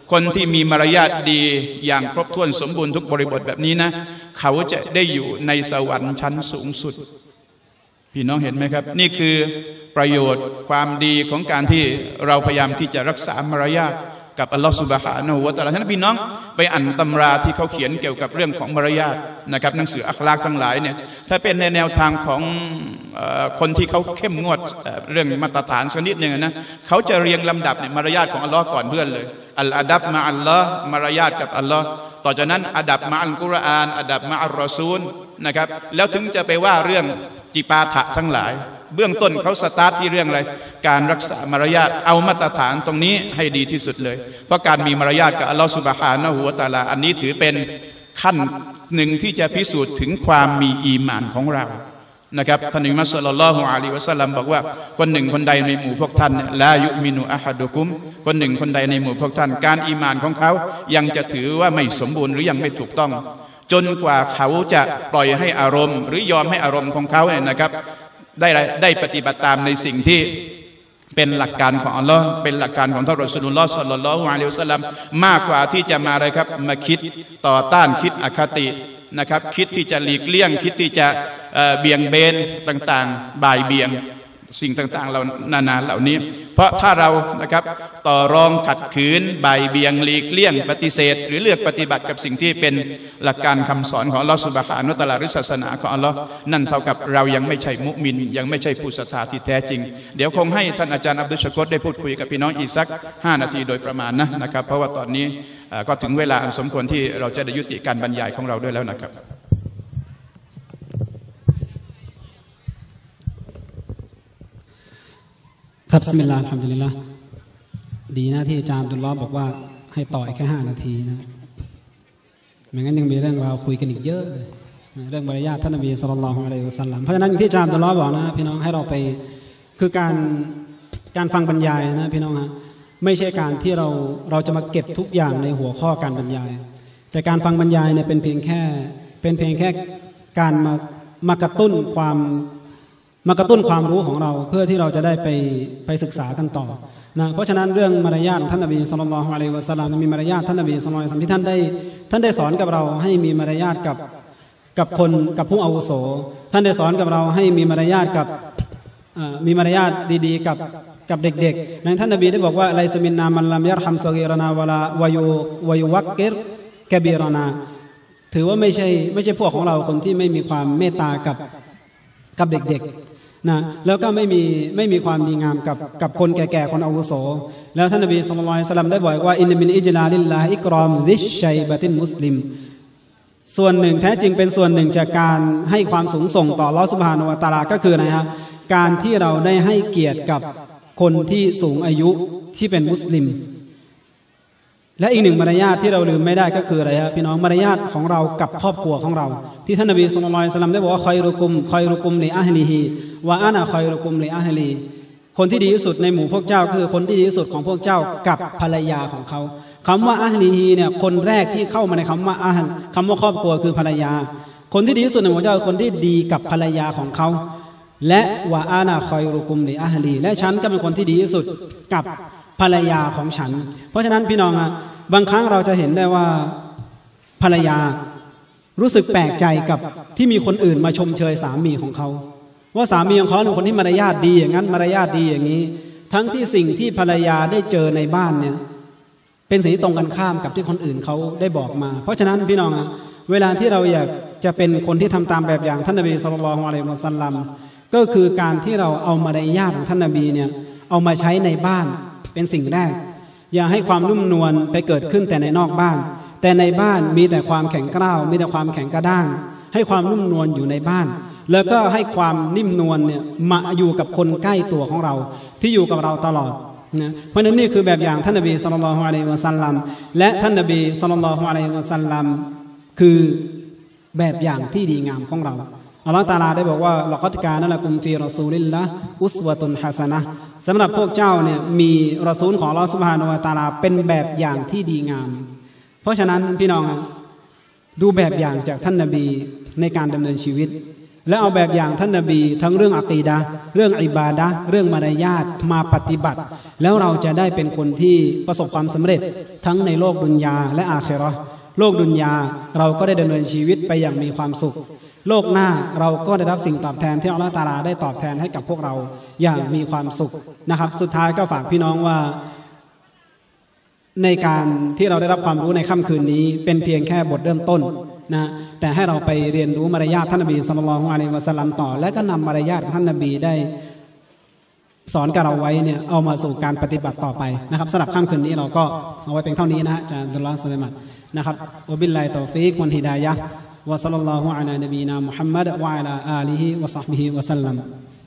B: คนที่มีมารยาทดีอย่างครบถ้วนสมบูรณ์ทุกบริบทแบบนี้นะเขาจะได้อยู่ในสวรรค์ชั้นสูงสุดพี่น้องเห็นไหมครับนี่คือประโยชน์ความดีของการที่เราพยายามที่จะรักษามารยาทกับอัลลอฮฺซุบฮานะฮูวะตะอาลาท่านพี่น้องไปอ่านตำราที่เขาเขียนเกี่ยวกับเรื่องของมารยาทนะครับหนังสืออัคลากทั้งหลายเนี่ยถ้าเป็นในแนวทางของคนที่เขาเข้มงวดเรื่องมาตรฐานสักนิดหนึ่งนะเขาจะเรียงลำดับเนี่ยมารยาทของอัลลอฮ์ก่อนเพื่อนเลยอัลอาดับมาอัลลอฮ์มารยาทกับอัลลอฮ์ต่อจากนั้นอาดับมาอัลกุรอานอาดับมาอัลรอซูลนะครับแล้วถึงจะไปว่าเรื่องจิปาถะทั้งหลายเบื้องต้นเขาสตาร์ทที่เรื่องอะไรการรักษามารยาทเอามาตรฐานตรงนี้ให้ดีที่สุดเลยเพราะการมีมารยาทกับอัลลอฮฺซุบฮานะฮูวะตะอาลาอันนี้ถือเป็นขั้นหนึ่งที่จะพิสูจน์ถึงความมีอีหม่านของเรานะครับท่านอิมัมศ็อลลัลลอฮุอะลัยฮิวะซัลลัมบอกว่าคนหนึ่งคนใดในหมู่พวกท่านลายุมินุอะฮัดุกุมคนหนึ่งคนใดในหมู่พวกท่านการอีหม่านของเขายังจะถือว่าไม่สมบูรณ์หรือยังไม่ถูกต้องจนกว่าเขาจะปล่อยให้อารมณ์หรือยอมให้อารมณ์ของเขาเนี่ยนะครับได้ได้ปฏิบัติตามในสิ่งที่เป็นหลักการของอัลลอฮ์เป็นหลักการของท่านรอซูลุลลอฮ์ศ็อลลัลลอฮุอะลัยฮิวะซัลลัมมากกว่าที่จะมาอะไรครับมาคิดต่อต้านคิดอคตินะครับคิดที่จะหลีกเลี่ยงคิดที่จะเบี่ยงเบนต่างๆบ่ายเบี่ยงสิ่งต่างๆเหล่านานาเหล่านี้เพราะถ้าเรานะครับต่อรองขัดขืนบ่ายเบี่ยงหลีกเลี่ยงปฏิเสธหรือเลือกปฏิบัติกับสิ่งที่เป็นหลักการคำสอนของอัลลอฮฺซุบฮานะฮูวะตะอาลาหรือศาสนาของอัลลอฮ์นั่นเท่ากับเรายังไม่ใช่มุมินยังไม่ใช่ผู้ศรัทธาที่แท้จริงเดี๋ยวคงให้ท่านอาจารย์อับดุลชะกรได้พูดคุยกับพี่น้องอีกสักห้านาทีโดยประมาณนะนะครับเพราะว่าตอนนี้ก็ถึงเวลาอันสมควรที่เราจะได้ยุติการบรรยายของเราด้วยแล้วนะครับ
A: ครับบิสมิลลาฮิรเราะห์มานิรเราะฮีมดีนะที่อาจารย์อับดุลลอฮ์บอกว่าให้ต่ออีกแค่ห้านาทีนะไม่งั้นยังมีเรื่องราวคุยกันอีกเยอะเลยเรื่องมารยาทท่านนบีศ็อลลัลลอฮุอะลัยฮิวะซัลลัมเพราะฉะนั้นที่อาจารย์อับดุลลอฮ์บอกนะพี่น้องให้เราไปคือการการฟังบรรยายนะพี่น้องฮะไม่ใช่การที่เราเราจะมาเก็บทุกอย่างในหัวข้อการบรรยายแต่การฟังบรรยายเนี่ยเป็นเพียงแค่เป็นเพียงแค่การมามากระตุ้นความมากระตุ้นความรู้ของเราเพื่อที่เราจะได้ไปไปศึกษากันต่อนะเพราะฉะนั้นเรื่องมารยาทท่านนบีศ็อลลัลลอฮุอะลัยฮิวะซัลลัมมีมารยาทท่านนบีศ็อลลัลลอฮุอะลัยฮิวะซัลลัมที่ท่านได้ท่านได้สอนกับเราให้มีมารยาทกับกับคนกับผู้อาวุโสท่านได้สอนกับเราให้มีมารยาทกับมีมารยาทดีๆกับกับเด็กๆนั้นท่านนบีได้บอกว่าไลซะมินนามันลัมยัรฮัมซอกีรนาวะลาวะยูวะยูวักกิรกะบีรนาถือว่าไม่ใช่ไม่ใช่พวกของเราคนที่ไม่มีความเมตตากับกับเด็กๆนะแล้วก็ไม่มีไม่มีความดีงามกับกับคนแก่ๆคนอาวุโสแล้วท่านนบีศ็อลลัลลอฮุอะลัยฮิวะซัลลัมได้บอกว่าอินมินอิจลาลิลลาฮิอิกรอมซิชชัยบะตินมุสลิมส่วนหนึ่งแท้จริงเป็นส่วนหนึ่งจากการให้ความสูงส่งต่ออัลเลาะห์ซุบฮานะฮูวะตะอาลาก็คืออะไรฮะการที่เราได้ให้เกียรติกับคนที่สูงอายุที่เป็นมุสลิมและอีกหนึ่งมารยาทที่เราลืมไม่ได้ก็คืออะไรฮะพี่น้องมารยาทของเรากับครอบครัวของเราที่ท่านนบีศ็อลลัลลอฮุอะลัยฮิวะซัลลัมได้บอกว่าคอยรุกุมคอยรุกุมลิอะฮลิฮิวะอานะคอยรุกุมลิอะฮลีคนที่ดีที่สุดในหมู่พวกเจ้าคือคนที่ดีที่สุดของพวกเจ้ากับภรรยาของเขาคำว่าอะฮลีฮีเนี่ยคนแรกที่เข้ามาในคำว่าอะฮลคำว่าครอบครัวคือภรรยาคนที่ดีที่สุดในหมู่เจ้าคือคนที่ดีกับภรรยาของเขาและวะอานะคอยรุกุมลิอะฮลีและฉันก็เป็นคนที่ดีที่สุดกับภรรยาของฉันเพราะฉะนั้นพี่น้องอะบางครั้งเราจะเห็นได้ว่าภรรยารู้สึกแปลกใจกับที่มีคนอื่นมาชมเชยสามีของเขาว่าสามีของเขาเป็นคนที่มารยาทดีอย่างนั้นมารยาทดีอย่างนี้ทั้งที่สิ่งที่ภรรยาได้เจอในบ้านเนี่ยเป็นสิ่งที่ตรงกันข้ามกับที่คนอื่นเขาได้บอกมาเพราะฉะนั้นพี่น้องอะเวลาที่เราอยากจะเป็นคนที่ทำตามแบบอย่างท่านนบีศ็อลลัลลอฮุอะลัยฮิวะซัลลัมก็คือการที่เราเอามารยาทของท่านนบีเนี่ยเอามาใช้ในบ้านเป็นสิ่งแรกอย่าให้ความนุ่มนวลไปเกิดขึ้นแต่ในนอกบ้านแต่ในบ้านมีแต่ความแข็งกร้าวมีแต่ความแข็งกระด้างให้ความนุ่มนวลอยู่ในบ้านแล้วก็ให้ความนิ่มนวลเนี่ยมาอยู่กับคนใกล้ตัวของเราที่อยู่กับเราตลอดนะเพราะฉะนั้นนี่คือแบบอย่างท่านนบีศ็อลลัลลอฮุอะลัยฮิวะซัลลัมและท่านนบีศ็อลลัลลอฮุอะลัยฮิวะซัลลัมคือแบบอย่างที่ดีงามของเราอัลลอฮฺตะอาลาได้บอกว่าละกัดกานะละกุมฟีรอซูลิลละอุสวะตุนฮะซะนะห์สำหรับพวกเจ้าเนี่ยมีรอซูลของอัลลอฮฺซุบฮานะฮูวะตะอาลาเป็นแบบอย่างที่ดีงามเพราะฉะนั้นพี่น้องดูแบบอย่างจากท่านนบีในการดำเนินชีวิตและเอาแบบอย่างท่านนบีทั้งเรื่องอะกีดะห์เรื่องอิบาดะห์เรื่องมารยาทมาปฏิบัติแล้วเราจะได้เป็นคนที่ประสบความสำเร็จทั้งในโลกดุนยาและอาคิเราะห์โลกดุนยาเราก็ได้ดำเนินชีวิตไปอย่างมีความสุขโลกหน้าเราก็ได้รับสิ่งตอบแทนที่อัลเลาะห์ตะอาลาได้ตอบแทนให้กับพวกเราอย่างมีความสุขนะครับสุดท้ายก็ฝากพี่น้องว่าในการที่เราได้รับความรู้ในค่ำคืนนี้เป็นเพียงแค่บทเริ่มต้นนะแต่ให้เราไปเรียนรู้มารยาทท่านนบีศ็อลลัลลอฮุอะลัยฮิวะซัลลัมต่อและก็นำมารยาทของท่านนบีได้สอนกับเราไว้เนี่ยเอามาสู่การปฏิบัติต่อไปนะครับสำหรับค่ำคืนนี้เราก็เอาไว้เป็นเท่านี้นะฮะอาจารย์อับดุลลอฮ์ ซุลัยมันนะครับวะบิลลาฮิตอฟีกวัลฮิดายะฮ์วะศ็อลลัลลอฮุอะลานบีนามุฮัมมัดวะอะลาอาลิฮิวะศ็อฮบิฮิวะซัลลัม